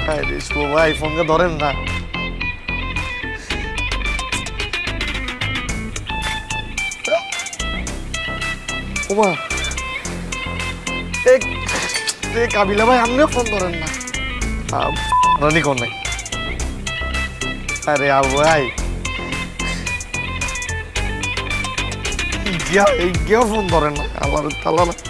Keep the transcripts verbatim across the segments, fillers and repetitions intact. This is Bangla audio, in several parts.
আরে শুভ ভাই ফোনটা ধরেন না। ওমা এ কাবিলা ভাই আপনিও ফোন ধরেন না। রানি কোন নাই? আরে আবু ভাই গিয়া এই গিয়া ফোন ধরেন না আমার তালা না।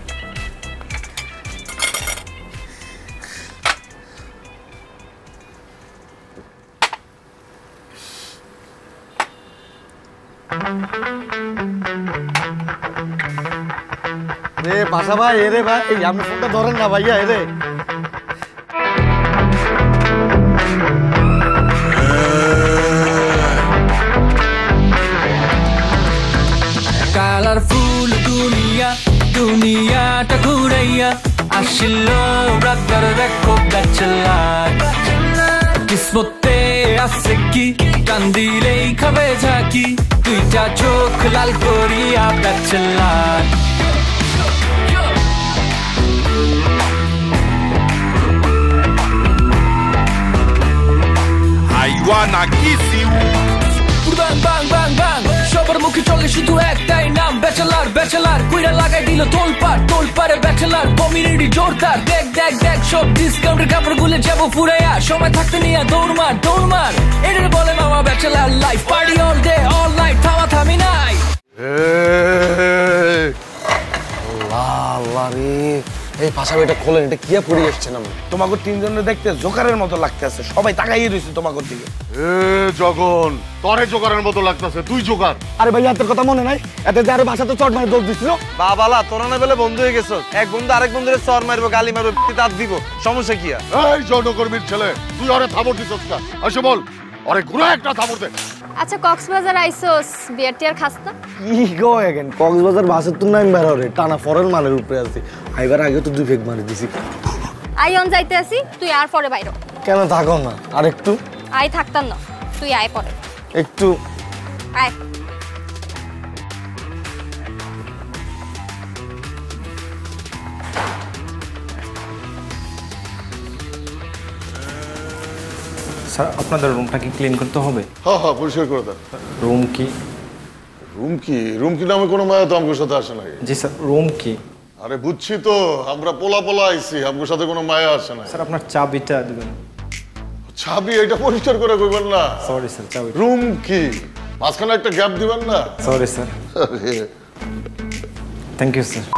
রে পাশা ভাই এরে ভাই আপনি ফোনটা ধরেন না ভাইয়া এরে। কালারফুল দুনিয়া দুনিয়াটা ঘুরাইয়া আসিল ব্রাদার দেখো ব্যাচেলার কিসমতে আছে কি টান দিলেই খাবে ঝাঁকি দুইটা চোখ লাল করিয়া bachelor I wanna kiss you. Bang bang bang bang সবার মুখে চলে শুধু একটাই নাম ব্যাচেলার ব্যাচেলার কইরা লাগাই দিল তোলপাড় তোলপাড়ে ব্যাচেলার কমিউনিটি জোরদার দেখ দেখ দেখ সব ডিসকাউন্টের কাপড় গুলে যাবো ফুরাইয়া সময় থাকতে নিয়ে দৌড় মার দৌড় মার এটার বলে মামা bachelor life party all day all night থামা থামি নাই। আল্লাহ আল্লাহ রে এই পাশাপাশি এটা খোলেন এটা কিয়া পড়ে যাচ্ছে না তোমাকে তিনজনে দেখতে জোকারের মতো লাগতেছে সবাই তাকাইয়ে রইছে তোমাকে দিকে। এ জগন তোরে জোকারের মতো লাগতেছে তুই জোকার। আরে ভাই এত কথা মনে নাই এতে যে আরে বাসা তো চট মারে দৌড় দিছিল। বাবালা তোরা না বেলে বন্ধু হয়ে গেছ এক বন্ধু আরেক বন্ধুরে চর মারবো গালি মারবো দাঁত দিব সমস্যা কি? এই জনকর্মীর ছেলে তুই আরে থাবর দিছস না আসে বল আরে ঘুরে একটা থাবর দে। আচ্ছা কক্সবাজার আইসোস বিয়ার টিয়ার খাস না? কি গো এগেন কক্সবাজার বাসের তো নাম বের হরে টানা ফরেন মালের উপরে আছে আইবার আগে তো দুই ফেক মারি দিছি। আই অন যাইতে আসি তুই আর পরে বাইরো। কেন থাকো না আর একটু? আই থাকতাম না তুই আয় পরে একটু আয়। স্যার আপনাদের রুমটা কি ক্লিন করতে হবে? হ্যাঁ হ্যাঁ পরিষ্কার করে দাও। রুম কি? রুম কি রুম কি নামে কোনো মায়া তো আমার সাথে আসে না। জি স্যার রুম কি? আরে বুঝছি তো আমরা পোলা পোলা আইছি আমার সাথে কোনো মায়া আসে না। স্যার আপনার চাবিটা দিবেন। চাবি এটা পরিষ্কার করে কইবেন না। সরি স্যার চাবি। রুম কি মাঝখানে একটা গ্যাপ দিবেন না। Sorry sir. Thank you sir.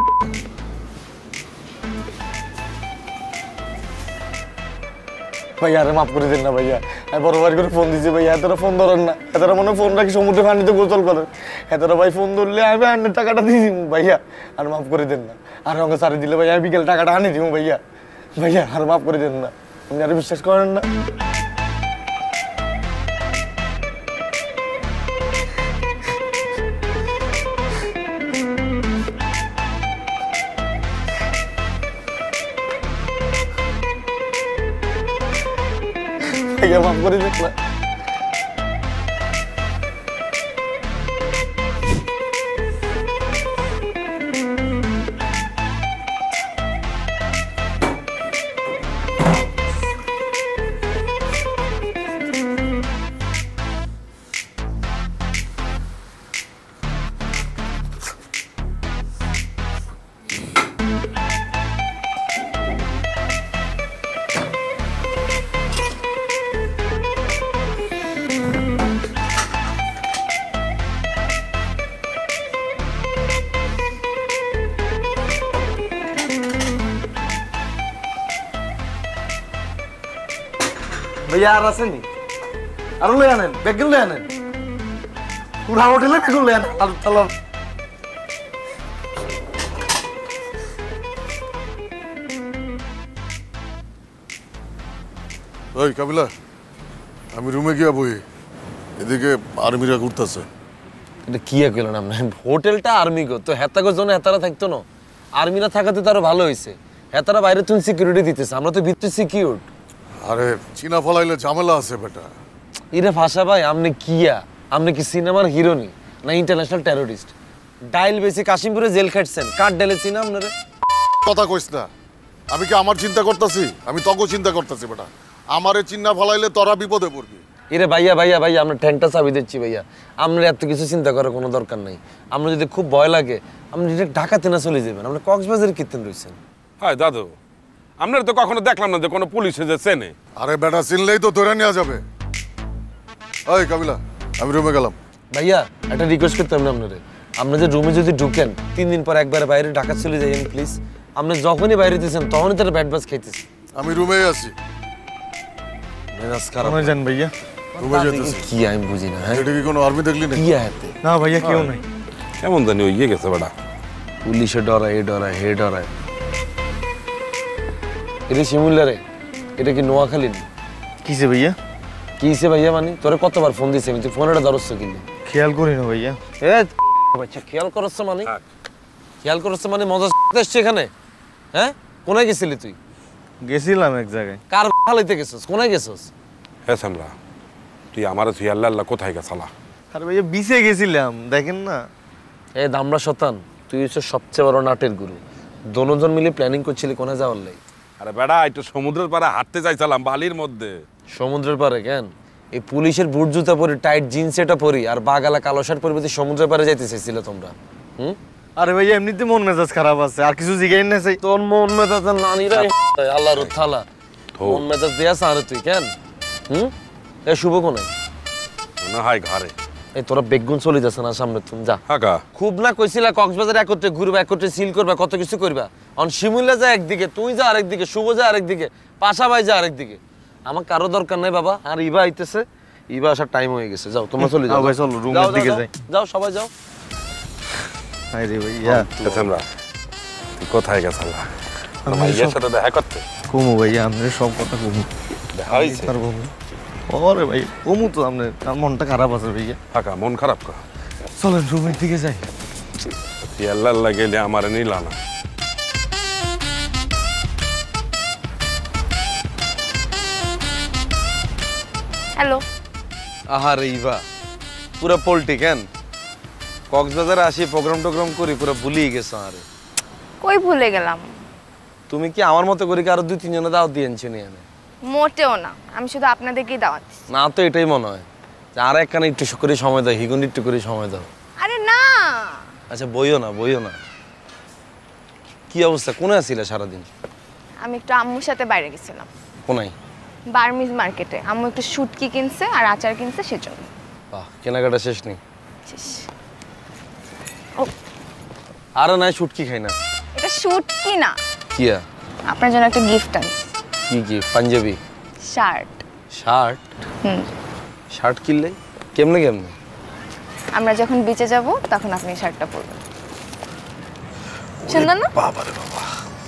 ভাইয়া আরে মাফ করে দিন না ভাইয়া আমি বড় ভাই করে ফোন দিছি ভাইয়া এতটা ফোন ধরেন না এতটা মনে ফোন রাখি সমুদ্রে পানিতে গোসল করেন এতটা ভাই ফোন ধরলে আমি আন্নের টাকাটা দিয়ে দিব ভাইয়া আর মাফ করে দেন না আর আমাকে সারি দিলে ভাইয়া আমি বিকেল টাকাটা আনি দিব ভাইয়া ভাইয়া আর মাফ করে দেন না আপনি আর বিশ্বাস করেন না। ভাইয়া মাফ করে দেন না। ভাইয়া আর আসেনি আরো লয়ে আনেন ব্যাগ লয়ে আনেন পুরা হোটেলে ব্যাগ লয়ে আনেন আর চলো। ওই কাবিলা আমি রুমে গিয়া বই এদিকে আর্মিরা ঘুরতেছে। এটা কি কইলেন আপনি হোটেলটা আর্মি গো তো হেতাগো জন্য হেতারা থাকতো না আর্মিরা থাকাতে তো আরো ভালো হইছে হেতারা বাইরে তুমি সিকিউরিটি দিতেছে আমরা তো ভিতরে সিকিউর। আরে চীনা ফলাইলে ঝামেলা আছে বেটা। ইরে ভাষা ভাই আপনি কিয়া আপনি কি সিনেমার হিরোনি না ইন্টারন্যাশনাল টেররিস্ট? ডাইল বেশি কাশিমপুরে জেল খাটছেন কাঠ ডালে চিনা আপনারে কথা কইস না আমি কি আমার চিন্তা করতেছি? আমি তগো চিন্তা করতেছি বেটা। আমারে চিন্তা ফলাইলে তোরা বিপদে পড়বি। এরে ভাইয়া ভাইয়া ভাইয়া আমরা ট্যাঙ্কটা চাবি দিচ্ছি ভাইয়া, আপনার এত কিছু চিন্তা করার কোনো দরকার নাই। আমরা যদি খুব ভয় লাগে আপনি ডিরেক্ট ঢাকাতে না চলে যাবেন, আমরা কক্সবাজারে কীর্তন রয়েছেন। হ্যাঁ দাদু, আপনার তো কখনো দেখলাম না যে কোনো পুলিশে যে চেনে। আরে বেটা চিনলেই তো ধরে নেওয়া যাবে। ওই কাবিলা, আমি রুমে গেলাম। ভাইয়া একটা রিকোয়েস্ট করতাম না আপনারে, আপনি যে রুমে যদি ঢুকেন তিন দিন পর একবার বাইরে ঢাকা চলে যাইয়েন প্লিজ। আপনি যখনই বাইরে দিয়েছেন তখনই তার ব্যাট বাস খাইতেছি। আমি রুমেই আছি। মেজাজ খারাপ কোথায় যান ভাইয়া? রুমে যেতেছি। কি আমি বুঝি না। হ্যাঁ এটা কি কোনো আর্মি দেখলি না? কি আয়াতে না ভাইয়া কেউ নাই। কেমন জানি ওই ইয়ে গেছে বেটা। পুলিশে ডরায়, এ ডরায়, হে ডরায়। এটা শিমুল্লা রে, এটা কি নোয়াখালী? কিসে ভাইয়া? কিসে ভাইয়া মানে তোরে কতবার ফোন দিছে আমি, তুই ফোনটা ধরছ কিনলে? খেয়াল করি না ভাইয়া। এ বাচ্চা খেয়াল করছ মানে? খেয়াল করছ মানে মজা আসছে এখানে? হ্যাঁ কোনায় গেছিলি তুই? গেছিলাম এক জায়গায়। কার ফালাইতে গেছস? কোনায় গেছস? হ্যাঁ সামরা, তুই আমারে তুই আল্লাহ আল্লাহ কোথায় গেছালা? আরে ভাইয়া বিচে গেছিলাম, দেখেন না। এ দামড়া শতান, তুই হচ্ছে সবচেয়ে বড় নাটের গুরু। দোনোজন মিলে প্ল্যানিং করছিলি কোনায় যাওয়ার লাই। আরে বেটা একটু সমুদ্রের পাড়ে হাঁটতে চাইছিলাম বালির মধ্যে। সমুদ্রের পারে কেন? এই পুলিশের বুট জুতা পরি, টাইট জিন্স এটা পরি আর বাগালা কালো শার্ট পরি তুই সমুদ্রের পারে যাইতে চাইছিলে তোমরা? হুম? আরে ভাইয়া এমনিতে মন মেজাজ খারাপ আছে, আর কিছু জিগাই না চাই। তোর মন মেজাজ নানিরা আল্লাহর থালা মন মেজাজ দিয়া সারে তুই কেন? হুম? এ শুভ কোনায়? না হয় ঘরে। এই তোরা বেগুন চলে যাচ্ছে না সামনে, তুমি যা। হাকা খুব না কইছিলা কক্সবাজার একত্রে ঘুরবা, একত্রে সিল করবা, কত কিছু করবা। অন শিমুল্লা যা একদিকে, তুই যা আরেকদিকে, শুভ যা আরেকদিকে, পাশা ভাই যা আরেকদিকে। আমার কারো দরকার নাই বাবা। আর ইবা আইতেছে, ইবা আসার টাইম হয়ে গেছে। যাও তোমরা চলে যাও। ভাই চলো রুমের যাও, দিকে যাও, যাই। যাও সবাই যাও। আরে ভাইয়া সামরা, তুই কোথায় গেছালা? ভাইয়ের সাথে দেখা করতে? কমু ভাইয়া, আপনার সব কথা কমু। দেখা হয়েছে? ওরে ভাই কমু তো, আপনার আমার মনটা খারাপ আছে ভাইয়া। হাকা মন খারাপ কর। চলেন রুমের দিকে যাই। তুই আল্লাহ আল্লাহ গেলে আমার নিলা না। হ্যালো। আহারে ইবা পুরো পোল্টি কেন? কক্সবাজারে আসি প্রোগ্রাম টোগ্রাম করি, পুরো ভুলিয়ে গেছো। আরে কই ভুলে গেলাম? তুমি কি আমার মতো করে কি আরো দুই তিনজনে দাওয়াত দিয়েছো নি? এনে মোটেও না, আমি শুধু আপনাদেরকেই দাওয়াত দিছি। না তো এটাই মনে হয় যে আর একখানে একটু করে সময় দাও, হিগুন একটু করে সময় দাও। আরে না। আচ্ছা বইও না, বইও না। কি অবস্থা? কোনে আছিলা সারাদিন? আমি একটু আম্মুর সাথে বাইরে গেছিলাম, কোনায়? বার্মিজ মার্কেটে। আম্মু একটু শুটকি কিনছে আর আচার কিনছে, সেজন্য। বাহ, কেনাকাটা শেষ নেই? শেষ। আরে নাই, শুটকি খাই না। এটা শুটকি না, কিয়া? আপনার জন্য একটা গিফট আনছি। কি কি? পাঞ্জাবি শার্ট। শার্ট? হুম। শার্ট কিনলে কেমনে কেমনে? আমরা যখন বিচে যাব তখন আপনি শার্টটা পরবেন। সুন্দর না? বাবা রে বাবা,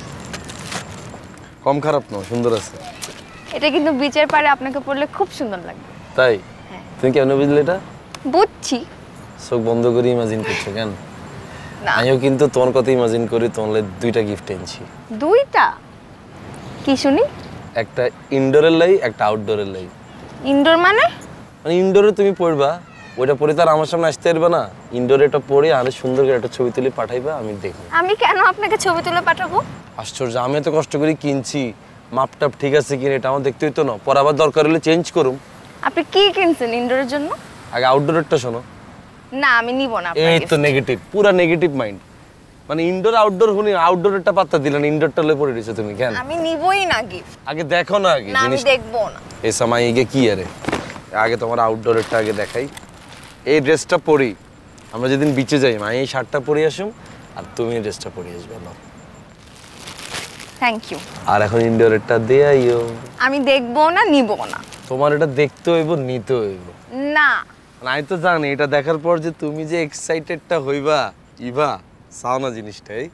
কম খারাপ না, সুন্দর আছে। এটা কিন্তু বিচের পাড়ে আপনাকে পরলে খুব সুন্দর লাগবে। তাই? হ্যাঁ। তুমি কেমনে বুঝলে এটা? বুঝছি। চোখ বন্ধ করে ইমাজিন করছো কেন? না। আমিও কিন্তু তোমার কথা ইমাজিন করি, তোমার দুইটা গিফট এনেছি। দুইটা? কি শুনি? একটা ইনডোরের লাই, একটা আউটডোরের লাই। ইনডোর মানে? মানে ইনডোরে তুমি পড়বা, ওইটা পরে তার আমার সামনে আসতে পারবে না। ইনডোরে এটা পরে আর সুন্দর করে একটা ছবি তুলে পাঠাইবা, আমি দেখব। আমি কেন আপনাকে ছবি তুলে পাঠাবো? আশ্চর্য, আমি এত কষ্ট করে কিনছি, মাপটাপ ঠিক আছে কিনা এটা আমার দেখতে হইতো না? পরে আবার দরকার হলে চেঞ্জ করুম। আপনি কি কিনছেন ইনডোরের জন্য? আগে আউটডোরেরটা শোনো। না আমি নিব না। এই তো নেগেটিভ, পুরা নেগেটিভ মাইন্ড। মানে ইনডোর আউটডোর শুনি, আউটডোরেরটা পাত্তা দিলে না, ইনডোরটা লয়ে পড়ে রইছো তুমি কেন? আমি নিবই না গিফট। আগে দেখো না, আগে না আমি জিনিস দেখবো না। এই সময় এগে কি আরে, আগে তোমার আউটডোরেরটা আগে দেখাই। এই ড্রেসটা পরি আমরা যেদিন বিচে যাই, মা এই শার্টটা পরে আসুম আর তুমি এই ড্রেসটা পরে আসবে না। Thank you. আর এখন ইনডোরেরটা দিয়ে আইও। আমি দেখবো না, নিব না। তোমার এটা দেখতে হইব, নিতে হইব। না আমি তো জানি এটা দেখার পর যে তুমি যে এক্সাইটেডটা হইবা, ইভা চাও না জিনিসটা। এই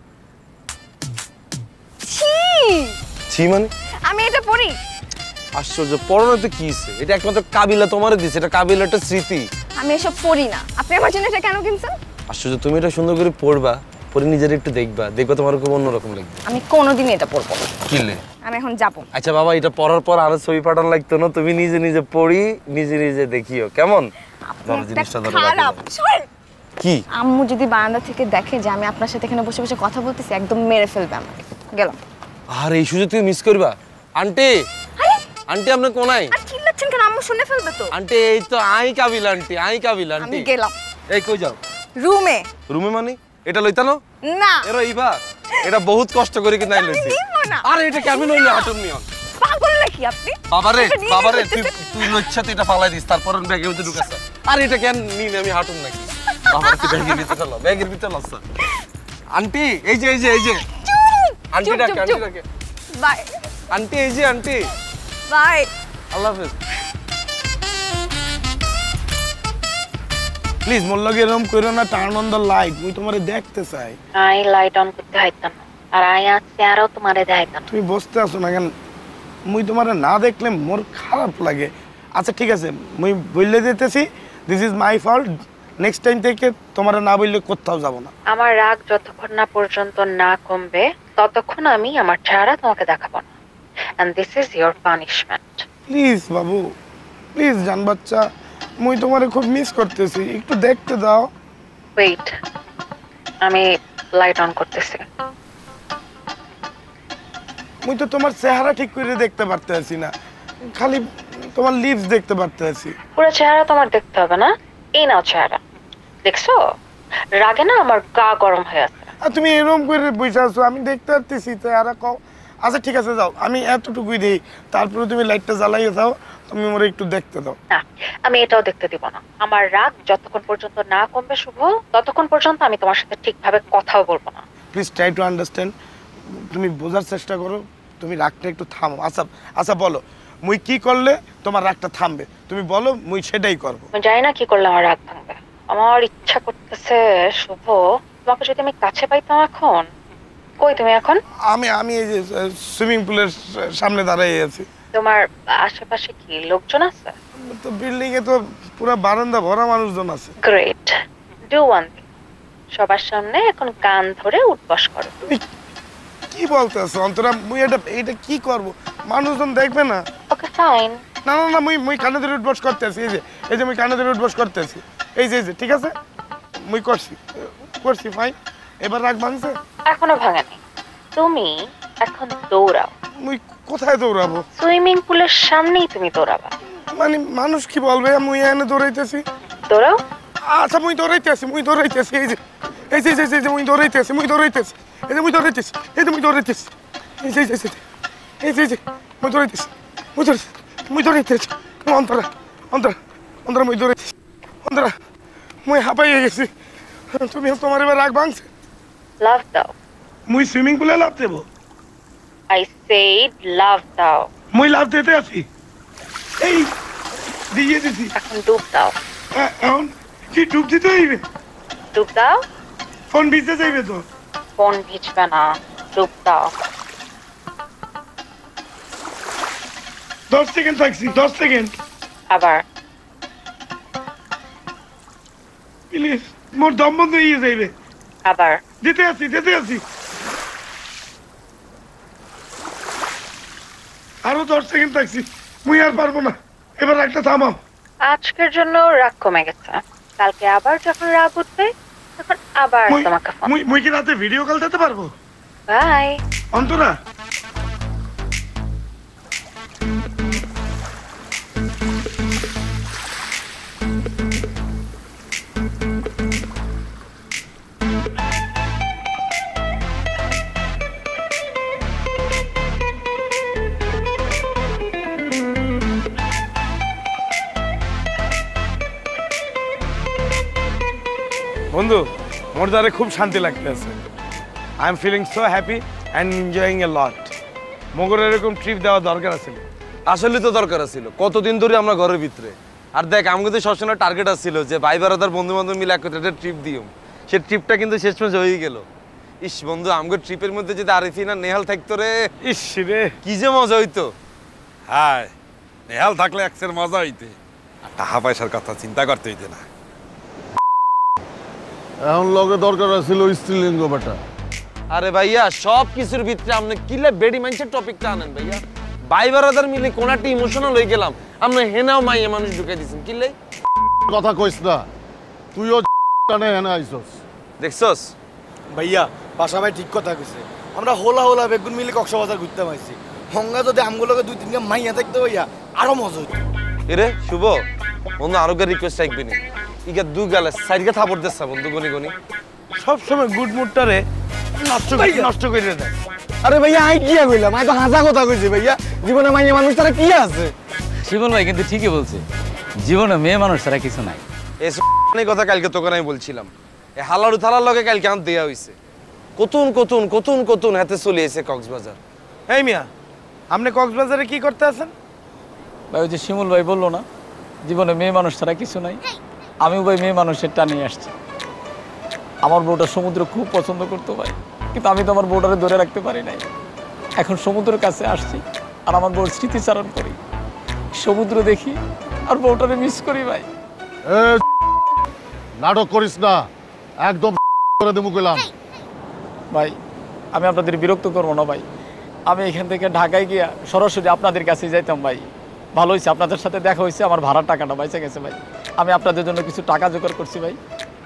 ছি, ছি মানে? আমি এটা পরি। আশ্চর্য, পড়ানো তো কি হইছে? এটা একমাত্র কাবিলা তোমারে দিছে, এটা কাবিলা একটা স্মৃতি। আমি এসব পরি না। আপনি আমার জন্য এটা কেন কিনছেন? আশ্চর্য, তুমি এটা সুন্দর করে পড়বা, পরে নিজের একটু দেখবা, দেখবা তোমার খুব অন্যরকম লাগবে। আমি কোনোদিনই এটা পরবো না। কিনলে? আমি এখন যাবো। আচ্ছা বাবা, এটা পড়ার পর আরো ছবি পাঠানো লাগতো না? তুমি নিজে নিজে পড়ি, নিজে নিজে দেখিও কেমন। ধরো জিনিসটা ধরো। খারাপ। সরেন। কি? আম্মু যদি বারান্দা থেকে দেখে যে আমি আপনার সাথে এখানে বসে বসে কথা বলতেছি, একদম মেরে ফেলবে আমাকে। গেলাম। আর এই সুযোগ তুমি মিস করবা আন্টি আন্টি আপনি কোনাই আর চিল্লাচ্ছেন কেন আম্মু শুনে ফেলবে তো আন্টি এই তো I Kabil aunty I Kabil আমি আন্টি গেলাম এই কই যাও রুমে রুমে মানে এটা লইতানো না এরো ইবা এটা বহুত কষ্ট করে কিন্তু আই লইছি নিব না আরে এটা কেমন হইলো হাটুম নিও পাগল নাকি আপনি বাবারে এটা নিয়ে বাবারে নিতে তুই চাই। তুই লইচ্ছা তুই এটা ফালাই দিস তারপর ব্যাগের ভিতরে ঢুকাছ আরে এটা কেন নিন আমি হাঁটুন নাকি বাবার তুই ব্যাগের ভিতরে চলো ব্যাগের ভিতরে লস আন্টি এই যে এই যে এই যে আন্টি চুপ, ডাকে চুপ, আন্টি চুপ। ডাকে বাই আন্টি এই যে আন্টি বাই আল্লাহ হাফেজ প্লিজ মোর লগে এরকম কইরো না, টার্ন অন দ্য লাইট, মুই তোমারে দেখতে চাই। আই লাইট অন করতে হইতাম আর আই আসছে আরো তোমারে দেখাইতাম। তুমি বসতে আসো না কেন? মুই তোমারে না দেখলে মোর খারাপ লাগে। আচ্ছা ঠিক আছে, মুই বললে দিতেছি this is my fault, next time থেকে তোমারে না বললে কোথাও যাব না। আমার রাগ যতক্ষণ না পর্যন্ত না কমবে ততক্ষণ আমি আমার চেহারা তোমাকে দেখাবো না, and this is your punishment. Please বাবু, প্লিজ জান বাচ্চা, মুই তোমারে খুব মিস করতেছি, একটু দেখতে দাও। ওয়েট, আমি লাইট অন করতেছি। মুই তো তোমার চেহারা ঠিক করে দেখতে পারতেছি না, খালি তোমার লিপস দেখতে পারতেছি। পুরো চেহারা তোমার দেখতে হবে না, এই নাও চেহারা, দেখছো? রাগে না আমার গা গরম হয়ে আছে। আর তুমি এরকম করে বসে আছো, আমি দেখতে পারতেছি চেহারা কও। আচ্ছা ঠিক আছে যাও, আমি এতটুকুই দিই, তারপরে তুমি লাইটটা জ্বালাইয়ে যাও, তুমি মোরে একটু দেখতে দাও। না, আমি এটাও দেখতে দিব না। আমার রাগ যতক্ষণ পর্যন্ত না কমবে শুভ, ততক্ষণ পর্যন্ত আমি তোমার সাথে ঠিকভাবে কথাও বলবো না। প্লিজ ট্রাই টু আন্ডারস্ট্যান্ড, তুমি বোঝার চেষ্টা করো, তুমি রাগটা একটু থামো। আচ্ছা আচ্ছা বলো, মুই কি করলে তোমার রাগটা থামবে? তুমি বলো, মুই সেটাই করবো। আমি জানি না কি করলে আমার রাগ ভাঙবে। আমার ইচ্ছা করতেছে শুভ, তোমাকে যদি আমি কাছে পাইতাম এখন। কই তুমি এখন? আমি আমি এই যে সুইমিং পুলের সামনে দাঁড়াই আছি। তোমার আশেপাশে কি লোকজন আছে? তো বিল্ডিং এ তো পুরো বারান্দা ভরা মানুষজন আছে। গ্রেট, ডু ওয়ান থিং, সবার সামনে এখন কান ধরে উঠবস করো। তুমি কি বলতেছো অন্তরা? মুই এটা এটা কি করব? মানুষজন দেখবে না। Okay fine. না না না, মুই মুই কানে ধরে উঠবস করতেছি, এই যে এই যে মুই কানে ধরে উঠবস করতেছি, এই যে এই যে ঠিক আছে, মুই করছি করছি ফাইন। এবার রাগ ভাঙছে? এখনো ভাঙেনি। তুমি এখন দৌড়াও। মুই কোথায় দৌড়াবো? সুইমিং পুলের সামনেই তুমি দৌড়াবা। মানে মানুষ কি বলবে মুই এনে দৌড়াইতেছি? দৌড়াও। আচ্ছা মুই দৌড়াইতেছি, মুই দৌড়াইতেছি, এই যে এই যে এই যে মুই দৌড়াইতেছি, মুই দৌড়াইতেছি, এই যে মুই দৌড়াইতেছি, এই যে মুই দৌড়াইতেছি, এই যে এই যে এই যে এই যে মুই দৌড়াইতেছি, মুই দৌড়াইতেছি, মুই দৌড়াইতেছি, অন্তরা অন্তরা অন্তরা মুই দৌড়াইতেছি, অন্তরা মুই হাঁপাইয়ে গেছি। তুমি তোমার এবার রাগ ভাঙছে? লাভ দাও। মুই সুইমিং পুলে লাভ দেবো? আই সেড লাভ দাও। মুই লাভ দিতে আছি, এই দিয়ে দিছি, এখন ডুব দাও। হ্যাঁ, এখন কি ডুব দিতে হইবে? ডুব দাও। ফোন ভিজতে যাইবে তো? ফোন ভিজবে না, ডুব দাও। দশ সেকেন্ড থাকছি, দশ সেকেন্ড আবার। প্লিজ, মোর দম বন্ধ হয়ে যাইবে। আবার। দিতে আছি দিতে আছি, আরো দশ সেকেন্ড থাকছি, মুই আর পারবো না, এবার একটা থামাও। আজকের জন্য রাগ কমে গেছে, কালকে আবার যখন রাগ উঠবে তখন আবার মুই- তোমাকে ফোন। মুই মুই কি রাতে ভিডিও কল দিতে পারবো? বাই। অন্তরা বন্ধু, মোর দ্বারে খুব শান্তি লাগতেছে। I am feeling so happy and enjoying a lot. মগর এরকম ট্রিপ দেওয়া দরকার আছে। আসলে তো দরকার ছিল, কতদিন ধরে আমরা ঘরের ভিতরে। আর দেখ আমাকে তো সবসময় টার্গেট আসছিল যে ভাই বারাদার বন্ধু বান্ধব মিলে একটা ট্রিপ দিও, সে ট্রিপটা কিন্তু শেষ পর্যন্ত হয়ে গেল। ইস বন্ধু, আমাকে ট্রিপের মধ্যে যদি আরিফিন আর নেহাল থাকতো রে, ইস রে, কি যে মজা হইতো। হায়, নেহাল থাকলে একসের মজা হইতে, আর টাকা পয়সার কথা চিন্তা করতে হইতে না। এখন লগে দরকার ছিল স্ত্রীলিঙ্গ বেটা। আরে ভাইয়া, সব কিছুর ভিতরে আপনি কিলে বেডি মাইন্ডসেট টপিকটা আনেন ভাইয়া। ভাই বারাদার মিলে কোন একটা ইমোশনাল হয়ে গেলাম, আপনি হেনাও মাইয়া মানুষ ঢুকাই দিয়েছেন কিলে। কথা কইস না, তুইও কানে এনে আইছস। দেখছস ভাইয়া বাসা ভাই ঠিক কথা কইছে, আমরা হোলা হোলা বেগুন মিলে কক্সবাজার ঘুরতে পাইছি হঙ্গা যদি আমগুলোকে দুই তিনটা মাইয়া থাকতে ভাইয়া আরো মজা হইতো এরে শুভ বন্ধু আরোগ্য রিকোয়েস্ট রাখবি নি ইগা দু গালে সাইডকে থাপড় দিচ্ছে বন্ধু গনি গনি সব সময় গুড মুডটারে নষ্ট করে নষ্ট করে দেয় আরে ভাইয়া আই কি কইলাম আই তো হাজা কথা কইছি ভাইয়া জীবনে মাইয়া মানুষ তারা কি আছে শিবন ভাই কিন্তু ঠিকই বলছে জীবনে মেয়ে মানুষ ছাড়া কিছু নাই এই কথা কালকে তোকে আমি বলছিলাম এই হালাড়ু থালার লগে কালকে আন দেয়া হইছে কতুন কতুন কতুন কতুন হাতে চলে এসে কক্সবাজার এই মিয়া আপনি কক্সবাজারে কি করতে আছেন ভাই ওই যে শিমুল ভাই বললো না জীবনে মেয়ে মানুষ ছাড়া কিছু নাই আমিও ভাই মেয়ে মানুষের টানিয়ে আসছি আমার বউটা সমুদ্র খুব পছন্দ করতো ভাই কিন্তু আমি তো আমার বউটারে ধরে রাখতে পারি নাই এখন সমুদ্রের কাছে আসছি আর আমার বউর স্মৃতিচারণ করি সমুদ্র দেখি আর বউটারে মিস করি ভাই নাটক করিস না একদম করে দেবো কইলাম ভাই আমি আপনাদের বিরক্ত করবো না ভাই আমি এখান থেকে ঢাকায় গিয়া সরাসরি আপনাদের কাছে যাইতাম ভাই ভালো হয়েছে আপনাদের সাথে দেখা হয়েছে আমার ভাড়ার টাকাটা বাইচে গেছে ভাই আমি আপনাদের জন্য কিছু টাকা জোগাড় করছি ভাই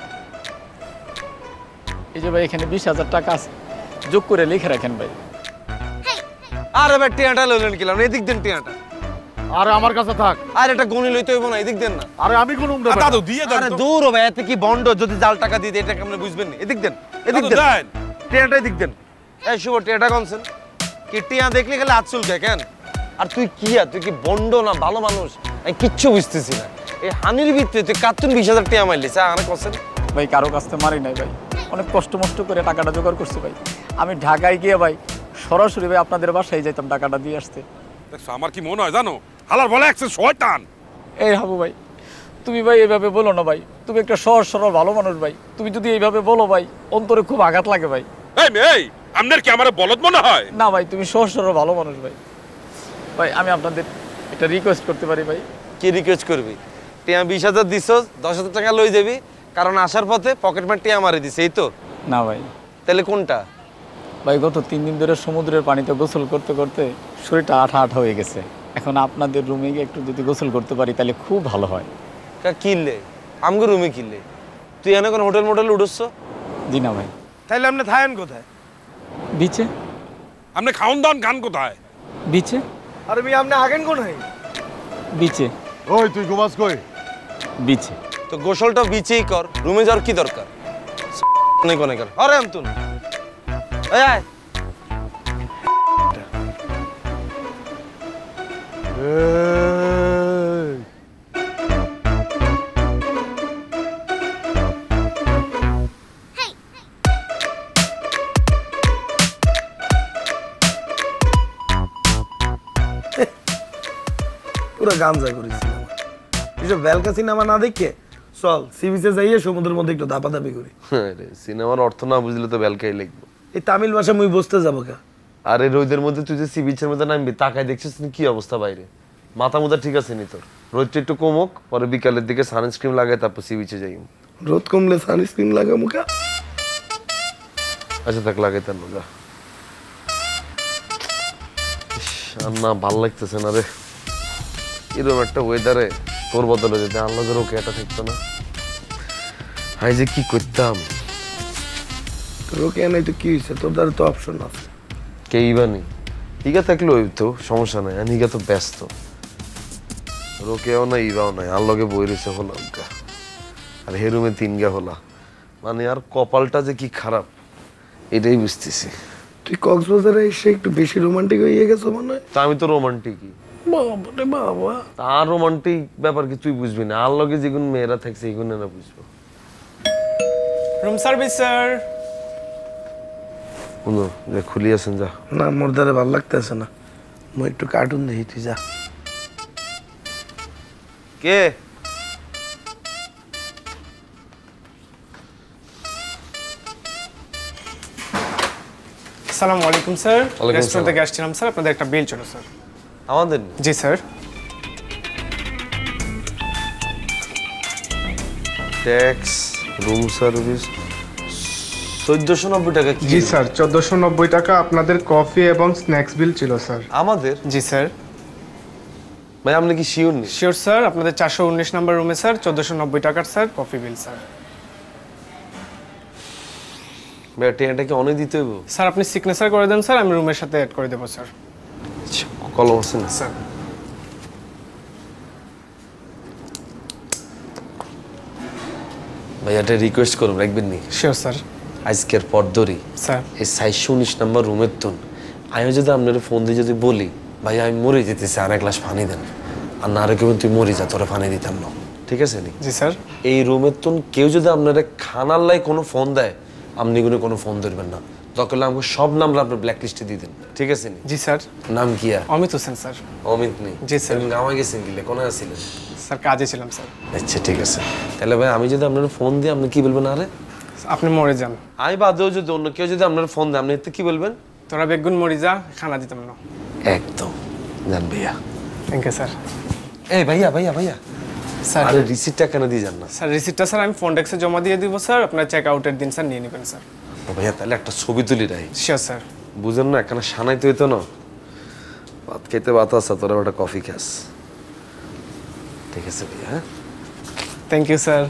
এই যে ভাই এখানে বিশ হাজার টাকা আছে যোগ করে লিখে রাখেন ভাই আরে ভাই টিয়াটা লইলেন কিলাম এদিক দেন টিয়াটা আরে আমার কাছে থাক আর এটা গনি লইতে হইব না এদিক দেন না আরে আমি কোন দাদু দিয়ে দেন আরে দূর ভাই এতে কি বন্ড যদি জাল টাকা দিয়ে দেয় এটা কেমনে বুঝবেন না এদিক দেন এদিক দেন টিয়াটা এদিক দেন এই শুভ টিয়াটা কোনছেন কি টিয়া দেখলে গেলে হাত চুলকে কেন আর তুই কি আর তুই কি বন্ড না ভালো মানুষ আমি কিচ্ছু বুঝতেছি না এই হানির ভিতরে তুই কাতুন বিশ হাজার টিয়া মারলিস আর কোনছেন ভাই কারো কাছ থেকে মারি নাই ভাই অনেক কষ্ট মষ্ট করে টাকাটা জোগাড় করছি ভাই আমি ঢাকায় গিয়ে ভাই সরাসরি ভাই আপনাদের বাসায় যাইতাম টাকাটা দিয়ে আসতে দেখছো আমার কি মনে হয় জানো হালার বলে একশো শয়তান এই হাবু ভাই তুমি ভাই এইভাবে বলো না ভাই তুমি একটা সহজ সরল ভালো মানুষ ভাই তুমি যদি এইভাবে বলো ভাই অন্তরে খুব আঘাত লাগে ভাই এই এই আপনার কি আমার বলদ মনে হয় না ভাই তুমি সহজ সরল ভালো মানুষ ভাই ভাই আমি আপনাদের একটা রিকোয়েস্ট করতে পারি ভাই কি রিকোয়েস্ট করবি টিয়া বিশ হাজার দিছস দশ হাজার টাকা লই যাবি কারণ আসার পথে পকেট মার টিয়া মারি দিছে এই তো না ভাই তাহলে কোনটা ভাই গত তিন দিন ধরে সমুদ্রের পানিতে গোসল করতে করতে শরীরটা আঠা আঠা হয়ে গেছে এখন আপনাদের রুমে গিয়ে একটু যদি গোসল করতে পারি তাহলে খুব ভালো হয় কা কিনলে আমগো রুমে কিনলে তুই এনে কোন হোটেল মোটেল উঠছ জি না ভাই তাইলে আপনি থাকেন কোথায় বিচে আপনি খাওন দান গান কোথায় বিচে আরে মিয়া আপনি আগেন কোথায় বিচে ওই তুই ঘুমাস কই বিচে তো গোসলটা বিচেই কর রুমে যাওয়ার কি দরকার অনেক অনেক আরে আমতুন এই আয় পুরো গামজা করেছি এইসব ভ্যালকা সিনেমা না দেখে চল সি বিচে যাইয়ে সমুদ্রের মধ্যে একটু দাপাদাপি করি আরে সিনেমার অর্থ না বুঝলে তো বেলকাই লিখবো এই তামিল ভাষা মুই বসতে যাবো কা আরে রোদের মধ্যে তুই যে সি বিচের মধ্যে নামবি তাকায় দেখছিস কি অবস্থা বাইরে মাথা মুথা ঠিক আছে নি তোর রোদটা একটু কমুক পরে বিকালের দিকে সানস্ক্রিন লাগাই তারপর সি বিচে যাই রোদ কমলে সানস্ক্রিন লাগা মুখা আচ্ছা থাক লাগাই তার যা আর না ভাল লাগতেছে না রে এরকম একটা ওয়েদারে তোর বদলে যেতে আনলোকের ওকে এটা থাকতো না হাই যে কি করতাম রোকে নাই তো কি হয়েছে তোর দ্বারা তো অপশন আছে কেই বানি ইগা থাকলে ওই তো সমস্যা নাই আর ইগা তো ব্যস্ত রোকেও না ইবাও নাই আনলোকে বই রয়েছে হলাম গা আর হেরুমে তিন গা হলা মানে আর কপালটা যে কি খারাপ এটাই বুঝতেছি তুই কক্সবাজারে এসে একটু বেশি রোমান্টিক হয়ে গেছো মনে হয় তা আমি তো রোমান্টিকই বাবারে বাবা তার রোমান্টিক ব্যাপার কি তুই বুঝবি না আর লগে যেগুন মেয়েরা থাকছে এগুন না বুঝবো রুম সার্ভিস স্যার শুনো যে খুলি আছেন যা না মোর দ্বারা ভালো লাগতেছে না মই একটু কার্টুন দেখি তুই যা কে আসসালামু আলাইকুম স্যার ওয়ালাইকুম রেস্টুরেন্ট থেকে আসসালাম। আসছিলাম স্যার আপনাদের একটা বিল ছিল স্যার আমাদের জি স্যার ট্যাক্স রুম সার্ভিস চোদ্দশো নব্বই টাকা কি জি স্যার চোদ্দশো নব্বই টাকা আপনাদের কফি এবং স্ন্যাক্স বিল ছিল স্যার আমাদের জি স্যার ভাই আপনি কি শিওর নেই শিওর স্যার আপনাদের চারশো উনিশ নম্বর রুমে স্যার চোদ্দশো নব্বই টাকার স্যার কফি বিল স্যার ভাইয়া টিয়াটা কি অনেক দিতে হইব? স্যার আপনি সিগনেচার করে দেন স্যার, আমি রুমের সাথে অ্যাড করে দেবো স্যার। কলম আছে না? স্যার ভাইয়া একটা রিকোয়েস্ট করব, রাখবেন নি? Sure sir. আজকের পর ধরি স্যার এই সাতশো উনিশ নম্বর রুমের তুন আমি যদি আপনার ফোন দিয়ে যদি বলি ভাই আমি মরে যেতেছি, আর এক গ্লাস পানি দেন, আর না রেখে তুই মরে যা, তোরা পানি দিতাম না, ঠিক আছে নি? জি স্যার। এই রুমের তুন কেউ যদি আপনারা খানার লাই কোনো ফোন দেয় আপনি কোনো কোনো ফোন ধরবেন না, দরকার হলে আমাকে সব নাম আপনার ব্ল্যাক লিস্টে দিয়ে দেন, ঠিক আছে নি? জি স্যার। নাম কি? আর অমিত হোসেন স্যার। অমিত নেই? জি স্যার। গাঁয়ে গেছেন গেলে কোনে আসছিলেন? স্যার কাজে ছিলাম স্যার। আচ্ছা ঠিক আছে, তাহলে ভাই আমি যদি আপনার ফোন দিই আপনি কি বলবেন? আরে আপনি মরে যান। আমি বাদেও যদি অন্য কেউ যদি আপনার ফোন দেয় আপনি কি বলবেন? তোরা বেগুন মরি যা, খানা দিতাম না। একদম জান ভাইয়া। Thank you sir. এই ভাইয়া ভাইয়া ভাইয়া স্যার আরে রিসিপ্টটা কেন দিয়ে যান না? স্যার রিসিপ্টটা স্যার আমি ফোন ডেস্কে জমা দিয়ে দিব স্যার, আপনার চেক আউটের দিন স্যার নিয়ে নেবেন স্যার। ও ভাইয়া তাহলে একটা ছবি তুলি রাই। Sure sir. বুঝেন না এখানে সানাইতে হইতো না, ভাত খেতে ভাত আসা, তোরা একটা কফি খাস, ঠিক আছে ভাইয়া? হ্যাঁ থ্যাংক ইউ স্যার।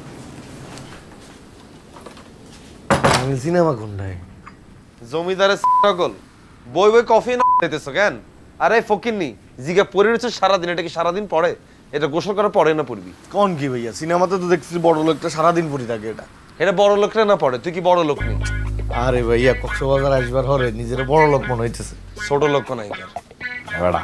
আমি সিনেমা কোনটায়? জমিদারের সকল বই বই কফি না দিতেছো কেন? আরে ফকিন্নি জিগা পড়ে রয়েছে সারাদিন, এটা কি সারাদিন পড়ে? এটা গোসল করার পরে না পড়বি? কোন কি ভাইয়া, সিনেমাতে তো দেখছি বড় লোকটা সারাদিন পড়ি থাকে। এটা এটা বড় লোকরা না পড়ে, তুই কি বড় লোক নেই? আরে ভাইয়া কক্সবাজার আসবার হরে নিজের বড় লোক মনে হইতেছে। ছোট লোক নাই বেড়া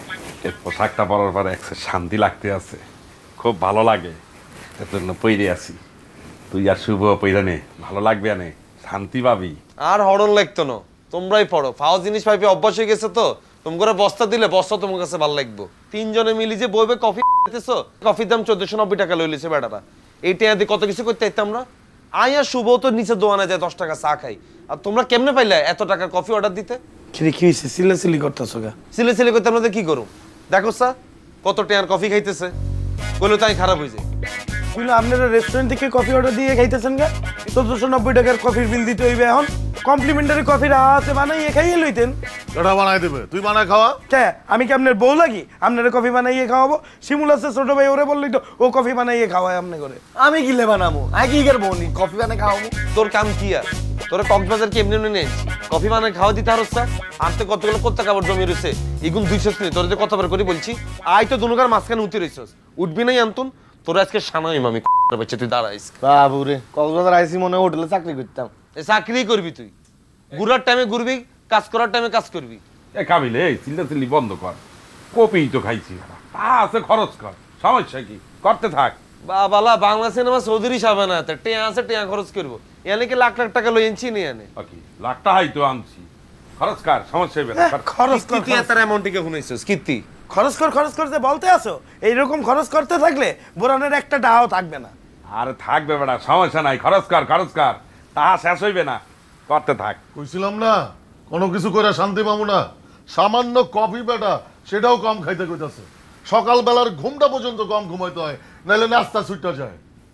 এর পোশাকটা পরার পরে এক শান্তি লাগতে আছে, খুব ভালো লাগে, এর জন্য পইরে আছি। তুই আর শুভ পইরা নে, ভালো লাগবে আনে, শান্তি পাবি। আর হরণ লাগতো না, তোমরাই পড়ো। ফাও জিনিস পাইপে অভ্যাস হয়ে গেছে তো, তোমরা বস্তা দিলে বস্তা তোমার কাছে ভালো লাগবো। তিনজনে মিলি যে বইবে কফি খেতেছো, কফির দাম চোদ্দশো নব্বই টাকা লইলেছে বেটারা। এই টাকা কত কিছু করতে চাইতাম না। আই আর শুভ তো নিচে দোয়ানা যায় দশ টাকা চা খাই, আর তোমরা কেমনে পাইলে এত টাকার কফি অর্ডার দিতে? কিরে কি হয়েছে, সিলাসিলি করতেছো গা? সিলে সিলে করতে আমাদের কি করুম? দেখো স্যার কত টাকার কফি খাইতেছে, বললো তাই খারাপ হয়ে যায়। শুনলো আপনারা রেস্টুরেন্ট থেকে কফি অর্ডার দিয়ে খাইতেছেন গা, চোদ্দশো নব্বই টাকার কফির বিল দিতে হইবে। এখন কমপ্লিমেন্টারি কফি হাতে বানাইয়ে খাইয়ে লইতেন। এটা বানাই দেবে, তুই বানায় খাওয়া। কে আমি কি আপনার বউ লাগি আপনার কফি বানাইয়ে খাওয়াবো? শিমুল আছে ছোট ভাই, ওরে বললি তো ও কফি বানাইয়ে খাওয়ায় আপনি করে। আমি কিলে বানাবো, আমি কি করবো? কফি বানাই খাওয়াবো? তোর কাম কি? আর তোরা কক্সবাজার কেমনি নিয়ে কফি বানায় খাওয়া দিতে আর আর তো কতগুলো কত কাপড় জমি রয়েছে, এগুন দুইশো নেই। তোর যে কতবার করে বলছি আয় তো দুনুকার মাঝখানে উঠে রয়েছিস, উঠবি নাই আন্তন। তোর আজকে সানাই আমি বাচ্চা তুই দাঁড়াইস। বাবু রে কক্সবাজার আইসি মনে হোটেলে চাকরি করতাম। এই চাকরি করবি তুই, ঘুরার টাইমে ঘুরবি, কাজ করার টাইমে কাজ করবি। এ কাবিল এই চিল্লা চিল্লি বন্ধ কর, কপি তো খাইছি, তা আছে খরচ কর, সমস্যা কি? করতে থাক। বাবালা বাংলা সিনেমা চৌধুরী সাবে না, টেয়া আছে টেয়া খরচ করবো। এনে কি লাখ লাখ টাকা লই এনছি নি এনে লাখটা হয়তো আনছি, খরচ কর, সমস্যা হবে না। খরচ কর, তুই এত অ্যামাউন্ট টিকে শুনাইছিস কীর্তি? খরচ কর খরচ করতে বলতে আসো, এইরকম খরচ করতে থাকলে বোরানের একটা ডাও থাকবে না। আরে থাকবে বেটা, সমস্যা নাই, খরচ কর খরচ কর, তাহা শেষ হইবে না, করতে থাক। কইছিলাম না কোনো কিছু করে শান্তি পাবো না। সামান্য কফি বেটা সেটাও কম খাইতে কইতাছে, সকালবেলার ঘুমটা পর্যন্ত কম ঘুমাইতে হয়, নাইলে নাস্তা ছুটটা যায়।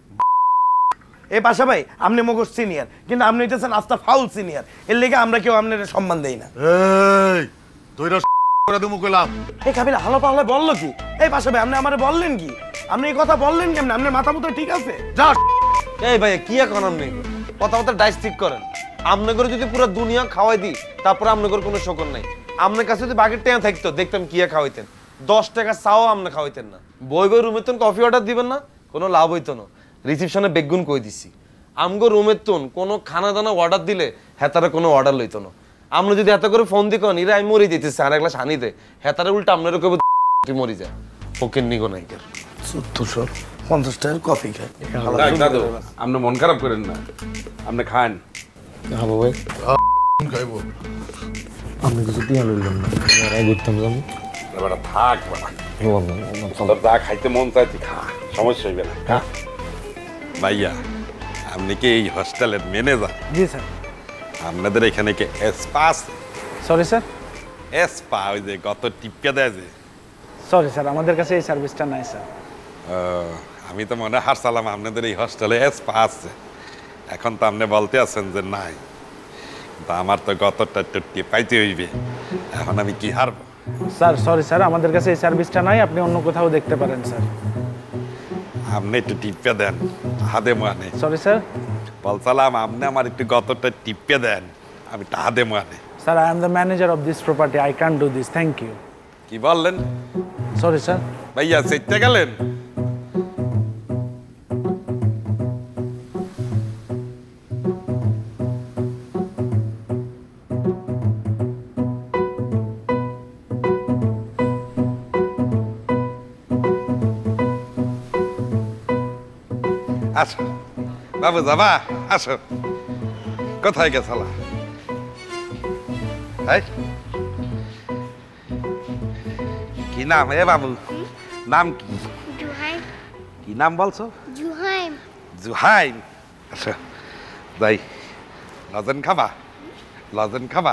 এই পাশা ভাই আপনি মগজ সিনিয়র, কিন্তু আপনি হইতেছেন আস্তা ফাউল সিনিয়র, এর লেগে আমরা কেউ আপনার সম্মান দেই না। এই তুইরা করে দিমু কইলাম। এই কাবিলা হালো পাহলে বললো কি? এই পাশা ভাই আপনি আমারে বললেন কি? আপনি এই কথা বললেন কেমন? আপনার মাথা মতো ঠিক আছে? যা এই ভাই কি এখন আপনি কথাবার্তা ডাইস ঠিক করেন। আমনে করে যদি পুরো দুনিয়া খাওয়াই দিই তারপরে আমনে করে কোনো শোকন নাই। আপনার কাছে যদি বাগের টাকা থাকতো দেখতাম কি খাওয়াইতেন, দশ টাকা চাও আপনি খাওয়াইতেন না। বই বই রুমের তন কফি অর্ডার দিবেন না, কোনো লাভ হইতো না। রিসিপশনে বেগুন কই দিছি, আমগো রুমের তন কোনো খানা দানা অর্ডার দিলে হেতারে কোনো অর্ডার লইতো না। আপনি যদি এত করে ফোন দি কন ইরে আমি মরে যেতেছি আর এক গ্লাস হানি দে, হেতারে উল্টা আপনারও কেবল তুই মরি যা ফকির নিগো নাইকের। চোদ্দশো পঞ্চাশ টাকার কফি খায়, আপনি মন খারাপ করেন না, আপনি খান। হ্যাঁ ভাই খাইবো আপনি কিছু দিয়ে লইলাম না, ঘুরতাম যাবো। বেটা থাক বেটা, তোর যা খাইতে মন চাইছি খা, সমস্যা হইবে না। ভাইয়া আপনি কি এই হস্টেলের ম্যানেজার? জি স্যার। আপনাদের এখানে কি এসপা আছে? Sorry sir. এসপা ওই যে গত টিপকে দেয় যে? সরি স্যার, আমাদের কাছে এই সার্ভিসটা নাই স্যার। আমি তো মনে হারসালাম আপনাদের এই হস্টেলে এসপা আছে, এখন তো আপনি বলতে আছেন যে নাই, তা আমার তো গতটা একটু টিপাইতে হইবে, এখন আমি কি হারবো? স্যার সরি স্যার, আমাদের কাছে এই সার্ভিসটা নাই, আপনি অন্য কোথাও দেখতে পারেন স্যার। আপনি একটু টিপে দেন হাতে মানে। Sorry sir. বলছিলাম আপনি আমার একটু গতটা টিপে দেন, আমি টাকা দেবো আনে। Sir, I am the manager of this property. I can't do this. Thank you. কি বললেন? Sorry, sir. ভাইয়া চেতে গেলেন? আসো বাবু, যাবা? আসো। কোথায় গেছলা? কি নাম এ বাবু? নাম কি? জুহাইম। কি নাম বলছো? জুহাইম। জুহাইম। আচ্ছা যাই, লজেন খাবা? লজেন খাবা?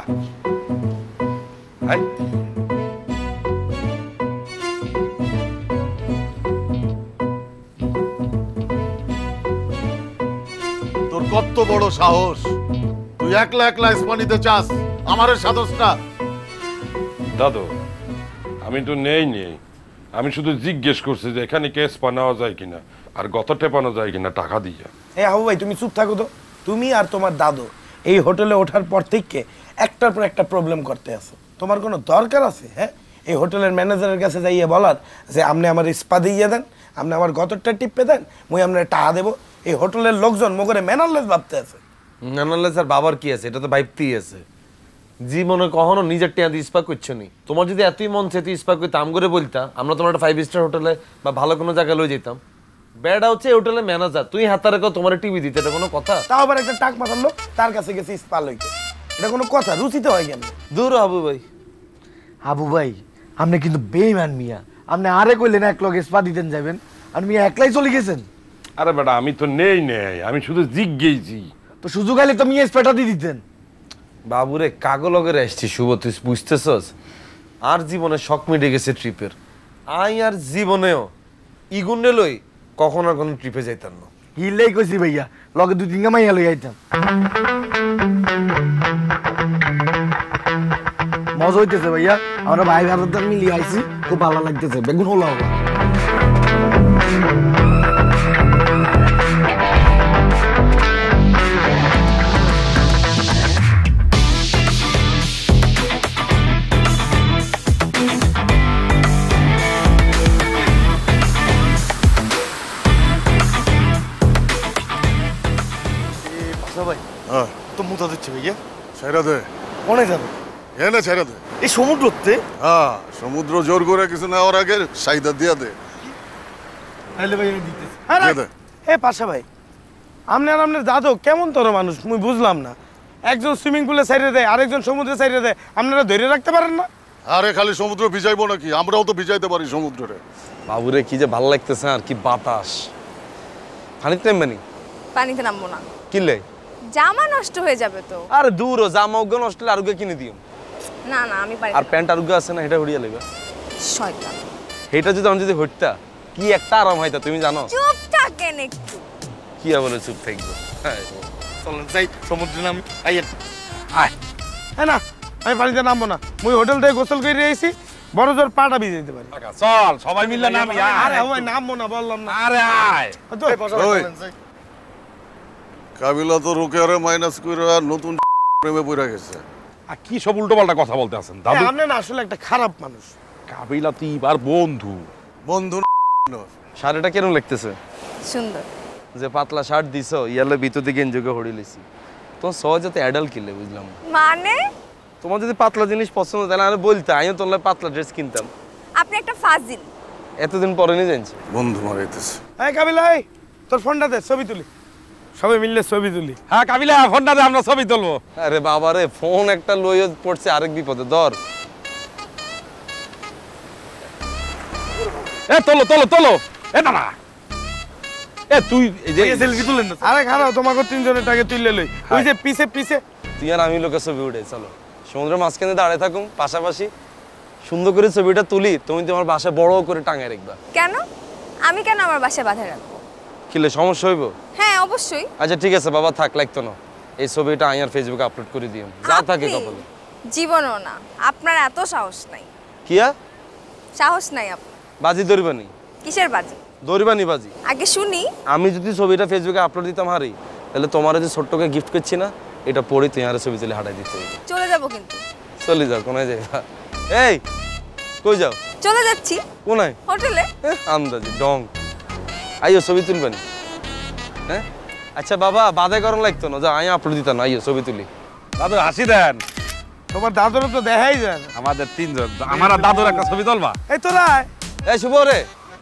তোর কত বড় সাহস, তুই একলা একলা ইস্পানিতে চাস, আমারে সাদস না? দাদু আমি তো নেই নেই, আমি শুধু জিজ্ঞেস করছি যে এখানে কেস পানাওয়া যায় কিনা আর গত টেপানো যায় কিনা টাকা দিয়ে। এই হাবু ভাই তুমি চুপ থাকো তো। তুমি আর তোমার দাদু এই হোটেলে ওঠার পর থেকে একটার পর একটা প্রবলেম করতে আছো। তোমার কোনো দরকার আছে? হ্যাঁ, এই হোটেলের ম্যানেজারের কাছে যাইয়ে বলার যে আপনি আমার স্পা দিয়ে দেন, আপনি আমার গতরটা টিপে দেন, মুই আপনার টাকা দেবো। এই হোটেলের লোকজন মগরে ম্যানারলেস ভাবতে আছে। ম্যানারলেস আর বাবার কি আছে? এটা তো ভাবতেই আছে। জীবনে কখনো নিজের টিয়া দিয়ে স্পা করছো নি। তোমার যদি এতই মন চেয়ে তুই স্পা করতে আম করে বলতা, আমরা তোমার একটা ফাইভ স্টার হোটেলে বা ভালো কোনো জায়গায় লয়ে যেতাম। বেড়া হচ্ছে এই হোটেলের ম্যানেজার, তুই হাতে রেখো তোমার টিভি দিতে, এটা কোনো কথা? তাও আবার একটা টাক মাথার লোক, তার কাছে গেছে স্পা লইতে, এটা কোনো কথা? রুচিতে হয় কেন? দূর হাবু ভাই। হাবু ভাই আপনি কিন্তু বেইমান মিয়া, আপনি আরে কইলেন এক লগে স্পা দিতেন যাবেন, আর মিয়া একলাই চলে গেছেন। আরে বেটা আমি তো নেই নেই, আমি শুধু জিজ্ঞেসি। তো সুযোগ আইলে তো মিয়া স্পাটা দিয়ে দিতেন। বাবুরে কাগলগের আসছি শুভ, তুই বুঝতেছস? আর জীবনে শখ মিটে গেছে ট্রিপের। আই আর জীবনেও ইগুন্ডে লই কখন আর কোনো ট্রিপে যাইতাম না। হিলেই কইছি ভাইয়া, লগে দুই তিন মাইয়া লই আইতাম। মজা হইতেছে ভাইয়া, আমরা ভাই ভারতদার মিলিয়ে আইছি, খুব ভালো লাগতেছে। বেগুন হলো হলো ভাই। হ্যাঁ তো মুতা দিচ্ছে ভাইয়া, ছেড়ে দে। কোনে যাবে? এনে ছেড়ে দে। এই সমুদ্রতে? হ্যাঁ, সমুদ্র জোর করে কিছু নেওয়ার আগে সাইদা দিয়া দে। তাইলে ভাই আমি দিতেছি। দিয়ে দে। হে পাশা ভাই, আপনি আর আপনার দাদু কেমন তোর মানুষ মুই বুঝলাম না। একজন সুইমিং পুলে সাইডে দেয়, আরেকজন সমুদ্রে সাইডে দেয়, আপনারা ধরে রাখতে পারেন না? আরে খালি সমুদ্র ভিজাইবো নাকি, আমরাও তো ভিজাইতে পারি সমুদ্রে। বাবুরে কি যে ভালো লাগতেছে, আর কি বাতাস। পানিতে নামবেনি? পানিতে নামবো না। কিলে? জামা নষ্ট হয়ে যাবে তো। আরে দূর ও, জামা উগ্র নষ্ট হলে আরোগ্য কিনে দিও। না না আমি পারি। আর প্যান্ট আরোগ্য আছে না, এটা হড়িয়া লইবা। শয়তান। এটা যদি আমি যদি হইতা কি একটা আরাম হইতা তুমি জানো? চুপ থাকেন একটু। কি বলে চুপ থাকবো? চলেন যাই সমুদ্রে নামি। আইয়েন। আয়। হ্যাঁ না, আমি পানিতে নামবো না। মুই হোটেল থেকে গোসল করে এসেছি, বড় জোর পাটা ভিজে দিতে পারি। চল সবাই মিলে নামি। আরে ভাই নামবো না বললাম না। আরে আয়। ওই কাবিলা তো রোকেয়ারে মাইনাস করে নতুন প্রেমে পড়ে গেছে। আর কি সব উল্টো পাল্টা কথা বলতে আছেন দাদু? হ্যাঁ, আপনি না আসলে একটা খারাপ মানুষ। কাবিলা তুই আর বন্ধু বন্ধু শাড়িটা কেন লাগতেছে? সুন্দর। যে পাতলা শার্ট দিছো ইয়ালে ভিতর দিকে এনজয় হড়ি লিছি। তো সহজে অ্যাডাল্ট কিনলে বুঝলাম। মানে তোমার যদি পাতলা জিনিস পছন্দ তাহলে আমি বলতে, আমিও তোর পাতলা ড্রেস কিনতাম। আপনি একটা ফাজিল। এতদিন পরে নিয়ে জানছি বন্ধু মারাইতেছে। এই কাবিলা, এই তোর ফোনটা দে, ছবি তুলি, সবাই মিললে ছবি তুলি। হ্যাঁ কাবিলা ফোনটা দে, আমরা ছবি তুলবো। আরে বাবা রে, ফোন একটা লইয়ে পড়ছে আরেক বিপদে। ধর। এ তোলো তোলো তোলো। এ দাঁড়া। এ তুই এই যে সেলফি তুলেন না। আরে খারাপ, তোমাকে তিনজনের টাকা তুললে লই। ওই যে পিছে পিছে তুই আর আমি লোকের ছবি উঠে চলো সমুদ্রের মাঝখানে দাঁড়িয়ে থাকুম পাশাপাশি, সুন্দর করে ছবিটা তুলি, তুমি তোমার বাসায় বড় করে টাঙায় রাখবা। কেন? আমি কেন আমার বাসায় বাঁধা রাখবো? কিলে সমস্যা হইব? হ্যাঁ অবশ্যই। আচ্ছা ঠিক আছে বাবা, থাক লাগতো না। এই ছবিটা আইয়ার ফেসবুকে আপলোড করে দিও, যা থাকে কপালে। জীবনও না, আপনার এত সাহস নাই। কিয়া? সাহস নাই আপনার। বাজি ধরিবানি? কিসের বাজি? ধরিবানি বাজি। আগে শুনি। আমি যদি ছবিটা ফেসবুকে আপলোড দিতাম হারি, তাহলে তোমার যে ছোট্টকে গিফট করছি না এটা পড়ি তুই আর ছবি তুলে হাঁটাই দিতে হবে। চলে যাব কিন্তু। চলে যাও কোনায় যাইবা? এই কই যাও? চলে যাচ্ছি। কোনায়? হোটেলে। আন্দাজি ডং। আইও ছবি তুলবেন। হ্যাঁ আচ্ছা বাবা বাদে গরম লাগতো না, যা আই আপলোড দিতাম না, আইও ছবি তুলি। দাদু হাসি দেন। তোমার দাদুর তো দেখাই যায় না। আমাদের তিনজন, আমার আর দাদুর একটা ছবি তুলবা। এই তোরা এই শুভ রে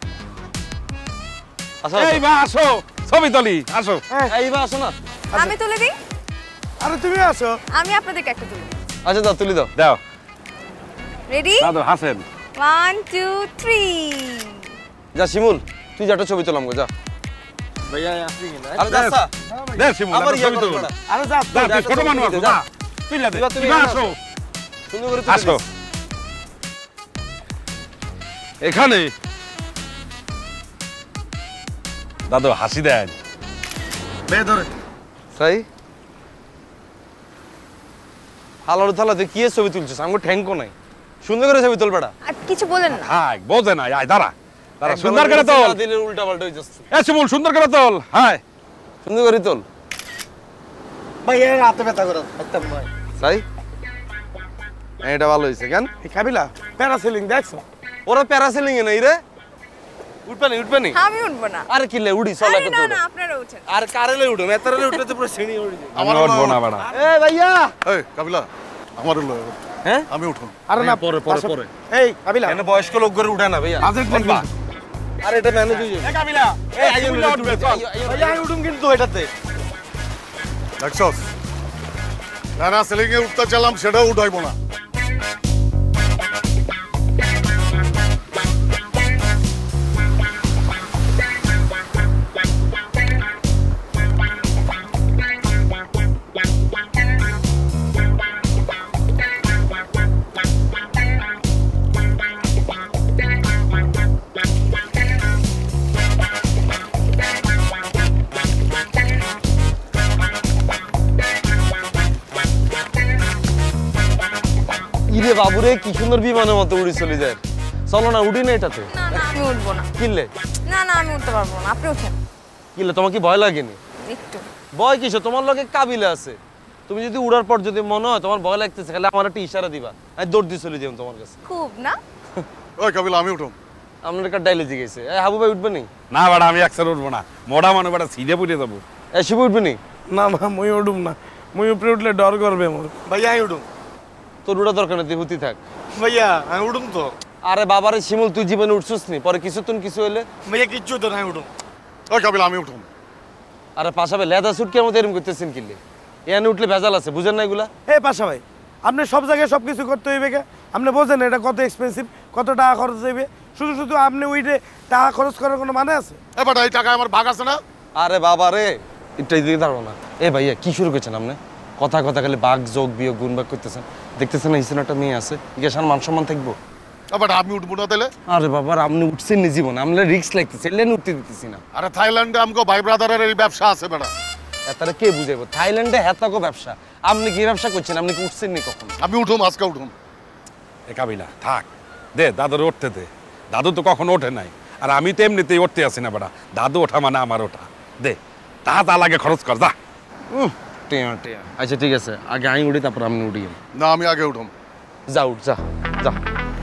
আসো। এই বা আসো ছবি তুলি, আসো। এই বা আসো না। আমি তুলে দিই। আরে তুমি আসো। আমি আপনাদেরকে একটা তুলে দিই। আচ্ছা দাও তুলি দাও। দাও। রেডি? দাদু হাসেন। One two three. যা শিমুল তুই যাটা ছবি তুলাম গো, যা। ভাইয়া আসবি কিনা? আরে যাসা দে শিমুল আবার ছবি তুল। আরে যা দাও তুই ছোট মানুষ আছো, যা তুইলা দে। তুমি আসো সুন্দর করে তুলে আসো এখানে। দাদু হাসি দেন। বে ধরে তাই হালার থালা তুই কি ছবি তুলছিস? আমার ঠ্যাঙ্কো নাই, সুন্দর করে ছবি তুলবেটা। আর কিছু বলেন না। হাই বোঝে না, আয় দাঁড়া দাঁড়া, সুন্দর করে তোল। দিলে উল্টা পাল্টা হয়ে যাচ্ছে। এ শিমুল সুন্দর করে তোল। হাই সুন্দর করে তোল। ভাইয়া রাতে ব্যথা করে একদম ভাই। তাই এটা ভালো হয়েছে কেন? এই কাবিলা প্যারাসেলিং দেখছো? ওরা প্যারাসেলিং এ নাই রে, উঠবে উঠবে নি। আমি উঠবো না। আরে কি লে উড়ি চল আরে একটা না তোর। না আপনারা ওঠেন। আর কারেলে উঠো না, এতরে উঠলে তো পুরো সিঁড়ি উড়ি যায়। আমার উঠবো না বাড়া। এ ভাইয়া এই কাবিলা আমার লয়। হ্যাঁ আমি উঠুন। আরে না পরে পরে পরে। এই কাবিলা এনে বয়স্ক লোক করে উঠে না ভাইয়া। আজের উঠবা। আরে এটা ম্যানেজ হয়ে যাবে। এ কাবিলা এই আইও না উঠবে চল। ভাইয়া আমি উঠুম কিন্তু এটাতে। দেখছস না সেলিং এ উঠতে চালাম সেটাও উঠাইবো না। ইরে বাবুরে কি সুন্দর বিমানের মতো উড়ি চলে যায়। চলো না উঠি না এটাতে। না না আমি উঠবো না। কিনলে না না আমি উঠতে পারবো না। আপনি উঠেন। কিনলে তোমার কি ভয় লাগেনি? একটু। ভয় কিসে? তোমার লগে কাবিলা আছে। তুমি যদি উড়ার পর যদি মনে হয় তোমার ভয় লাগতেছে, খালি আমার একটা ইশারা দিবা, আমি দৌড় দিয়ে চলে যাবো তোমার কাছে। খুব না। ওই কাবিলা আমি উঠুম। আপনার একটা ডাইলজি গেছে। এই হাবু ভাই উঠবে নি? না বাড়া আমি একসাথে উঠবো না, মোড়া মানে বাড়া সিধে পুড়ে যাবো। এই শিবু উঠবে নি? না না মুই উঠুম না। মুই উপরে উঠলে ডর করবে মোর। ভাইয়া আমি উঠুম। তোর উড়া দরকার নেই, তুই হুতি থাক। ভাইয়া আমি উঠুম তো। আরে বাবারে শিমুল তুই জীবনে উঠছিস নি, পরে কিছু তুন কিছু হইলে? ভাইয়া কিচ্ছু তো না, আমি উঠুম। ওই কাবিলা আমি উঠুম। আরে পাশাবে লেদা সুটকের মতো এরকম করতেছেন কিনলে? এখানে উঠলে ভেজাল আছে, বুঝেন না এগুলা? এই পাশা ভাই আপনি সব জায়গায় সব কিছু করতে হইবে কে? আপনি বোঝেন এটা কত এক্সপেন্সিভ, কত টাকা খরচ হইবে? শুধু শুধু আপনি ওইটে টাকা খরচ করার কোনো মানে আছে? এবার এই টাকা আমার ভাগ আছে না? আরে বাবা রে এটা দিকে দাঁড়াও না। এ ভাইয়া কি শুরু করছেন আপনি? কথা কথা খালি বাঘ যোগ বিয়োগ গুণ বাগ করতেছেন। দেখতেছেন না হিসেবে একটা মেয়ে আছে, গেসার মান সম্মান থাকবো। এবার আমি উঠবো না তাহলে? আরে বাবা আপনি উঠছেন নি জীবন, আমরা রিস্ক লাগতেছে, এলেন উঠতে দিতেছি না। আরে থাইল্যান্ডে আমগো ভাই ব্রাদারের এই ব্যবসা আছে বেটা। এতারে কে বুঝাইবো? থাইল্যান্ডে হেতাকো ব্যবসা, আপনি কি ব্যবসা করছেন? আপনি কি উঠছেন নি কখন? আমি উঠুম, আজকে উঠুম। এ কাবিলা থাক দে, দাদুর উঠতে দে। দাদু তো কখনো ওঠে নাই, আর আমি তো এমনিতেই উঠতে আসি না বেটা। দাদু ওঠা মানে আমার ওঠা। দে তা তা লাগে খরচ কর, যা। টিয়া টিয়া আচ্ছা ঠিক আছে, আগে আমি উঠি তারপর আপনি উঠি। না আমি আগে উঠুম। যা উঠ যা যা।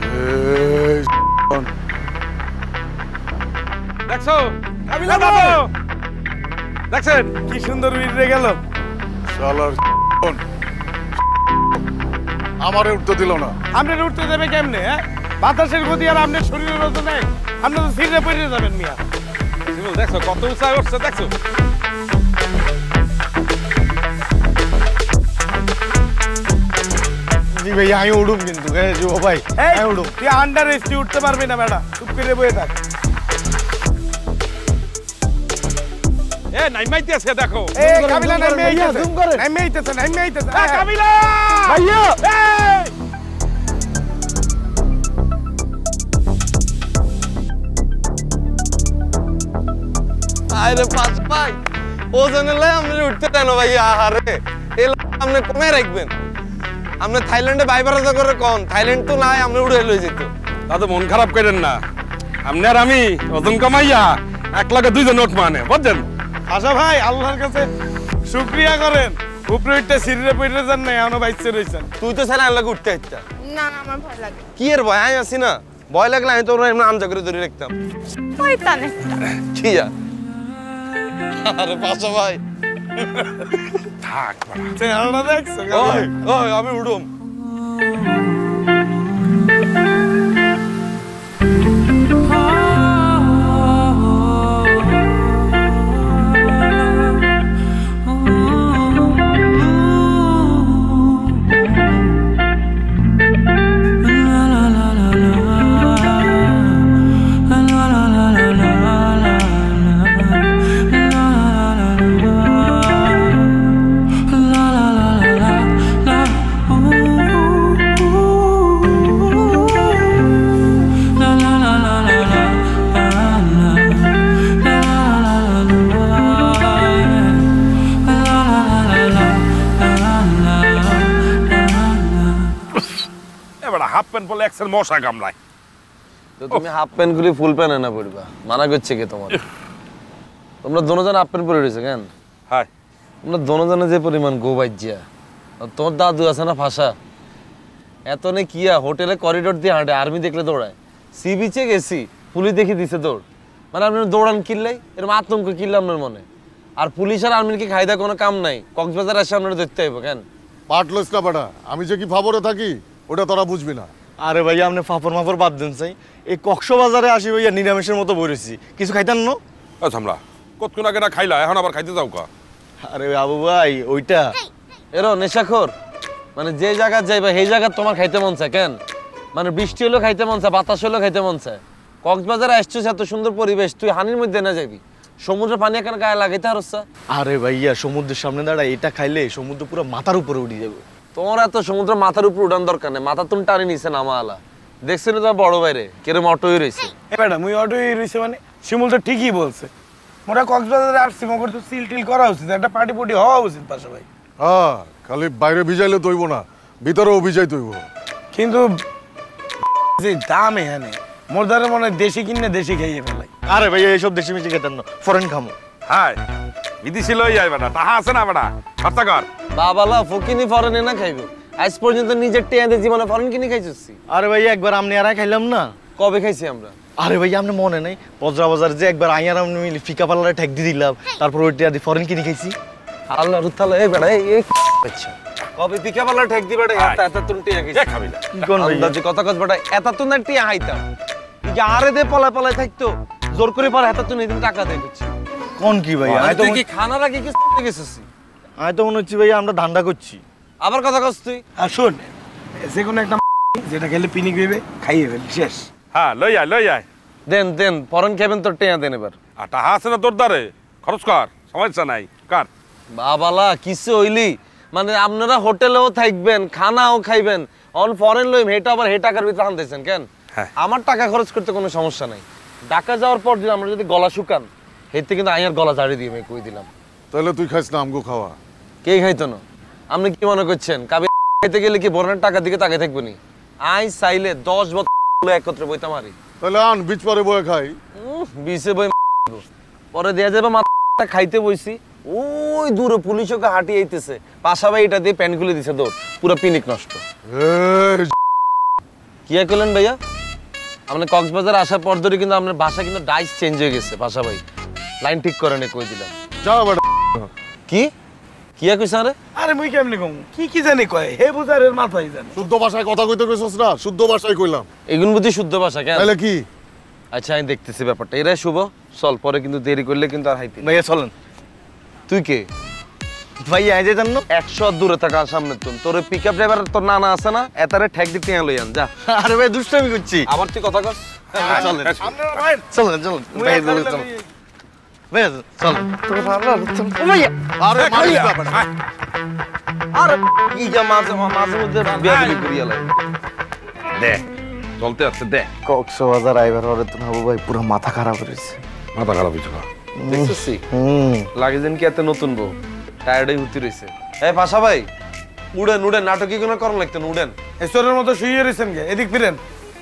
দেখছো কাবিলা দাদু দেখছেন কি সুন্দর উড়ে গেল। শালার আমারে উঠতে দিল না। আপনার উঠতে দেবে কেমনে? হ্যাঁ বাতাসের গতি আর আপনার শরীরের ওজন নেই, আপনি তো সিটে পড়ে যাবেন মিয়া। দেখছো কত উঁচায় উঠছে, দেখছো? জি ভাইয়া আমি উঠুম কিন্তু। হ্যাঁ যুব ভাই এই আমি উঠুম। তুই আন্ডার এসটি উঠতে পারবি না বেটা, চুপ করে বসে থাক। এ নাইমাইতে আছে দেখো। এ কাবিলা নাইমে আইতেছে, নাইমে আইতেছে, নাইমে আইতেছে। এ কাবিলা ভাইয়া এই আরে পাঁচ ভাই ওজন এলে আপনি উঠতে দেন ভাইয়া। আরে এলে আপনি কমে রাখবেন। আপনি থাইল্যান্ডে বাইবারাদা করে কোন? থাইল্যান্ড তো নাই, আপনি উড়ে লই যেত। দাদু মন খারাপ করেন না, আপনি আর আমি ওজন কমাইয়া এক লাখে দুইজন নোট মানে বুঝছেন? আচ্ছা ভাই আল্লাহর কাছে শুক্রিয়া করেন উপরে উঠতে সিঁড়িতে পড়ে যান না এখনো বাইচে রইছেন তুই তো স্যার আনলাকে উঠতে ইচ্ছা না না আমার ভয় লাগে কি এর ভয় আমি আছি না ভয় লাগলে আমি তো এমনি আমজা করে ধরে রাখতাম শয়তানে কি যা আরে পাশা ভাই থাক চেহারাটা দেখছো ওই ওই আমি উঠুম হাফ প্যান্ট পরলে একসের মশা কামড়ায় তো তুমি হাফ প্যান্ট গুলি ফুল প্যান্ট না পড়বা মানা করছে কে তোমার তোমরা দোনোজন হাফ প্যান্ট পরে রয়েছে কেন হাই তোমরা দোনোজনে যে পরিমাণ গোবাজ্যা তোমার দাদু আছে না ফাঁসা এত নে কিয়া হোটেলে করিডোর দিয়ে হাঁটে আর্মি দেখলে দৌড়ায় সি বিচে গেছি পুলিশ দেখে দিছে দৌড় মানে আপনি দৌড়ান কিনলেই এরকম আতঙ্ক কিনলে আপনার মনে আর পুলিশ আর আর্মির কি খাইদা কোনো কাম নাই কক্সবাজার আসে আপনারা দেখতে হইব কেন পাটলস না বেটা আমি যে কি ফাবরে থাকি ওটা তোরা বুঝবি না আরে ভাইয়া আপনি ফাফর মাফর বাদ দেন চাই এই কক্সবাজারে আসি ভাইয়া নিরামিষের মতো বইরেছি কিছু খাইতেন না আচ্ছা আমরা কতক্ষণ আগে না খাইলা এখন আবার খাইতে যাও কা আরে বাবু ভাই ওইটা এরো নেশাখোর মানে যে জায়গা যাইবা সেই জায়গা তোমার খাইতে মন চায় কেন মানে বৃষ্টি হলেও খাইতে মন চায় বাতাস হলেও খাইতে মন চায় কক্সবাজারে আসছিস এত সুন্দর পরিবেশ তুই হানির মধ্যে না যাবি সমুদ্রের পানি এখানে গায়ে লাগাইতে হারছা আরে ভাইয়া সমুদ্রের সামনে দাঁড়ায় এটা খাইলে সমুদ্র পুরো মাথার উপরে উঠে যাবে তোমার এত সমুদ্র মাথার উপর উঠান দরকার নেই মাথা তুমি টানি নিছে নামা আলা দেখছি না তোমার বড় বাইরে কেরম অটোই রয়েছে ম্যাডাম ওই অটোই রয়েছে মানে শিমুল তো ঠিকই বলছে মোরা কক্সবাজারে আসছি মগর তো সিল টিল করা উচিত একটা পার্টি পুটি হওয়া উচিত পাশে ভাই হ্যাঁ খালি বাইরে ভিজাইলে তৈব না ভিতরেও ভিজাই তৈব কিন্তু যে দাম এখানে মোর দ্বারা মনে হয় দেশি কিনে দেশি খাইয়ে ফেলাই আরে ভাইয়া এইসব দেশি মিশি খেতেন না ফরেন খামো হাই বিদেশি লই যাই বেটা তাহা আছে না বেটা খরচা কর বাবালা ফকিনি ফরেনে না খাইবো আজ পর্যন্ত নিজের টেয়াদে জীবনে ফরেন কিনে খাইছিস আরে ভাইয়া একবার আমনি আর খাইলাম না কবে খাইছি আমরা আরে ভাইয়া আপনি মনে নাই পজরা বাজার যে একবার আইয়ার আমি মিলি ফিকা পাল্লারে ঠেক দিয়ে দিলাম তারপর ওই টিয়া দিয়ে ফরেন কিনে খাইছি আল্লাহ রুতালা এই বেড়া এই আচ্ছা কবে পিকা পাল্লা ঠেক দি বেড়া এত এত তুন টিয়া খাইছি খাবি না কি কোন ভাইয়া আন্দাজে কথা কস বেড়া এত তুন টিয়া খাইতাম কি আরে দে পলা পলা থাকতো জোর করে পারে এত তুন এদিন টাকা দেই করছি কোন কি ভাইয়া আই তো কি খানা রাখি কি গেছিস আমি তো মনে হচ্ছে ভাইয়া আমরা ধান্দা করছি আবার কথা কস তুই আর শোন যে কোনো একটা যেটা খেলে পিনিক দেবে খাইয়ে ফেলি শেষ হ্যাঁ লই আয় লই আয় দেন দেন ফরেন খাবেন তো টিয়া দেন এবার আর টাহা আছে না তোর দ্বারে খরচ কর সমস্যা নাই কার বাবালা কিসে হইলি মানে আপনারা হোটেলেও থাকবেন খানাও খাইবেন অন ফরেন লইম হেটা আবার হে টাকার ভিতরে আনতেছেন কেন আমার টাকা খরচ করতে কোনো সমস্যা নাই ঢাকা যাওয়ার পর যদি আমরা যদি গলা শুকান হেতে কিন্তু আইয়ার গলা ঝাড়ি দিয়ে আমি কই দিলাম তাহলে তুই খাইস না আমগো খাওয়া কে খাইতো না আপনি কি মনে করছেন কাবে খাইতে গেলে কি বরনের টাকার দিকে তাকাই থাকবো নি আই চাইলে দশ বছর একত্রে বইতাম আরি তাহলে আন বিচ পরে বয়ে খাই বিচে বই পরে দেয়া যাবে মাথা খাইতে বইছি ওই দূরে পুলিশ ওকে হাঁটি আইতেছে পাশাপাশি এটা দিয়ে প্যান্ট খুলে দিছে দৌড় পুরো পিনিক নষ্ট কি করলেন ভাইয়া আপনি কক্সবাজার আসার পর ধরে কিন্তু আপনার ভাষা কিন্তু ডাইস চেঞ্জ হয়ে গেছে ভাষা ভাই লাইন ঠিক করে নে কই দিলাম যাও বেটা কি কি কইছ আরে আরে মুই কেমনে কম কি কি জানি কয় হে বুঝারের মাথায় জানি শুদ্ধ ভাষায় কথা কইতে কইছস না শুদ্ধ ভাষায় কইলাম এগুন বুঝি শুদ্ধ ভাষা কেন তাহলে কি আচ্ছা আমি দেখতেছি ব্যাপারটা এরা শুভ চল পরে কিন্তু দেরি করলে কিন্তু আর হাইতে ভাইয়া চলেন তুই কে ভাইয়া আই যেতেন না একশো দূরে থাকা সামনে তুন তোর পিক আপ ড্রাইভার তোর নানা আছে না এতারে ঠেক দিক টিয়া লই আন যা আরে ভাই দুষ্টামি করছি আবার তুই কথা কস চলেন চলেন চলেন ভাইয়া চলেন ভাইয়া চলেন তোর ভালো ও ভাইয়া আরে মারিস না বেটা আরে কি যা মাঝে মাঝে মধ্যে বিয়াদবি করিয়া লাগে দে চলতে আছে দে কক্সবাজার আইবার পরে তো হাবু ভাই পুরো মাথা খারাপ হয়েছে মাথা খারাপ হইছে না দেখছিস হুম লাগে যেন কি এত নতুন বউ টায়ার্ডই হতে রইছে এই পাশা ভাই উড়েন উড়েন নাটকি কোনো করন লাগতেন উড়েন এসরের মতো শুয়ে রইছেন কে এদিক ফিরেন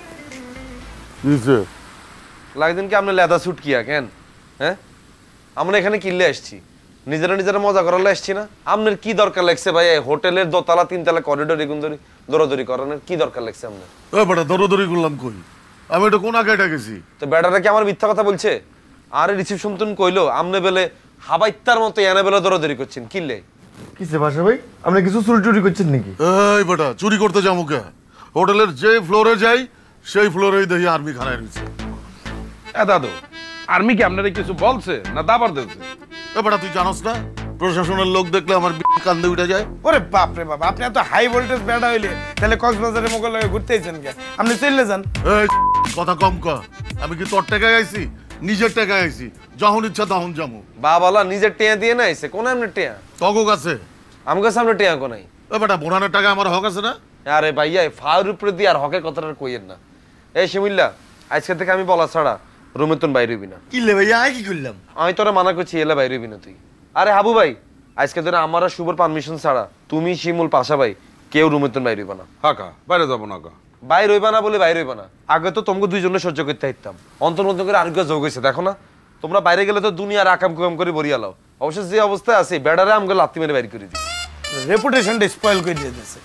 কিছে লাগে যেন কি আপনি লেদা স্যুট কিয়া কেন হ্যাঁ আমরা এখানে কিনলে আসছি নিজেরা নিজেরা মজা করালে আসছি না। আপনার কি দরকার লাগছে ভাই হোটেলের দোতলা তিনতলা করিডোর এগুন ধরি দৌড়াদৌড়ি করানোর কি দরকার লাগছে আপনার? ওই বেটা দৌড়াদৌড়ি করলাম কই? আমি এটা কোন আগে গেছি? তো বেটারা কি আমার মিথ্যা কথা বলছে? আরে রিসিপশন তুন কইলো আমনে বেলে হাবাইত্তার মতো এনে বেলে দৌড়াদৌড়ি করছেন কিলে? কিসে ভাষা ভাই আপনি কিছু চুরি টুরি করছেন নাকি? এই বেটা চুরি করতে যাবো কে? হোটেলের যে ফ্লোরে যাই সেই ফ্লোরেই দেখি আর্মি খানায় রয়েছে। এ দাদু আর্মি কি আপনারা কিছু বলছে না দাবার দিচ্ছে? এ বেটা তুই জানোস না প্রশাসনের লোক দেখলে আমার কান্দে উঠে যায়। ওরে বাপ রে বাপ, আপনি এত হাই ভোল্টেজ বেড়া হইলে তাহলে কক্সবাজারে মোগল হয়ে ঘুরতে আইছেন কে? আপনি চলে যান। এই কথা কম কর, আমি কি তোর টাকায় আইছি? নিজের টাকায় আইছি, যখন ইচ্ছা তখন যাবো। বাবালা নিজের টেয়া দিয়ে না আইছে কোন আমনে টেয়া? তগো কাছে আমগো সামনে টেয়া কোনাই। এ বেটা বোনানের টাকা আমার হক আছে না? আরে ভাইয়া ফাউর উপরে দিয়ে আর হকের কথাটা কইেন না। এই শিমুল্লা আজকে থেকে আমি বলা ছাড়া রুমে তুন বাইরে হইবি না। কি লে ভাইয়া আই কি করলাম? আমি তোরা মানা করছি এলা বাইরে হইবি না তুই। আরে হাবু ভাই আজকে ধরে আমার আর শুভর পারমিশন ছাড়া তুমি শিমুল পাশা ভাই কেউ রুমে তুন বাইরে হইবা না। হাকা বাইরে যাবো না কা বাইরে হইবা না বলে বাইরে হইবা না। আগে তো তোমাকে দুইজনে সহ্য করতে হইতাম, অন্তর মধ্যে করে আরোগ্য যোগ হয়েছে। দেখো না তোমরা বাইরে গেলে তো দুনিয়ার আকাম কুকাম করে বরিয়া লাও। অবশ্য যে অবস্থায় আছে বেড়ারে আমাকে লাত্তি মেরে বাইরে করে দিই। রেপুটেশনটা স্পয়েল করে দিয়েছে।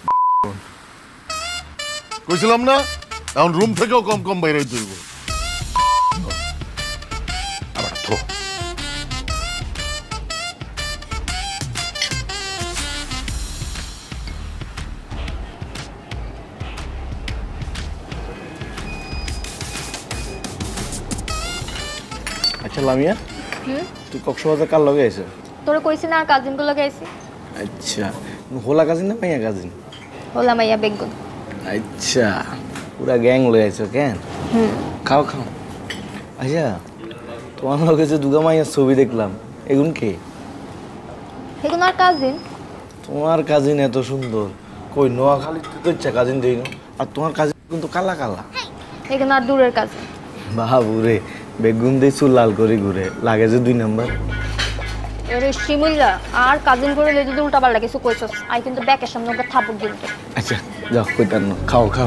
কইছিলাম না এখন রুম থেকেও কম কম বাইরে হইতে হইব। আবার থো আচ্ছা লামিয়া হুম তুই কক্সবাজার কার লগে আইছ? তোরা কইছি না আর কাজিন গুলো গেছি। আচ্ছা হোলা কাজিন না মাইয়া কাজিন? হলা মাইয়া বেগুন। আচ্ছা পুরা গ্যাং লয়ে আইছো কেন? হুম খাও খাও। আচ্ছা তোমার লগে যে দুগা মাইয়ার ছবি দেখলাম এগুন কে? এগুলো আর কাজিন। তোমার কাজিন এত সুন্দর কই নোয়াখালী তো ইচ্ছা কাজিন দেই না, আর তোমার কাজিন কিন্তু কালা কালা। এগুলো আর দূরের কাজিন। বাবুরে বেগুন দিয়ে চুল লাল করে ঘুরে লাগে যে দুই নাম্বার। এরে শিমুল্লা আর কাজিন করে লে যদি উল্টা পাল্টা কিছু কইছস আই কিন্তু ব্যাকের সামনে ওকে থাপড় দিব। আচ্ছা যাও কইতাম না, খাও খাও।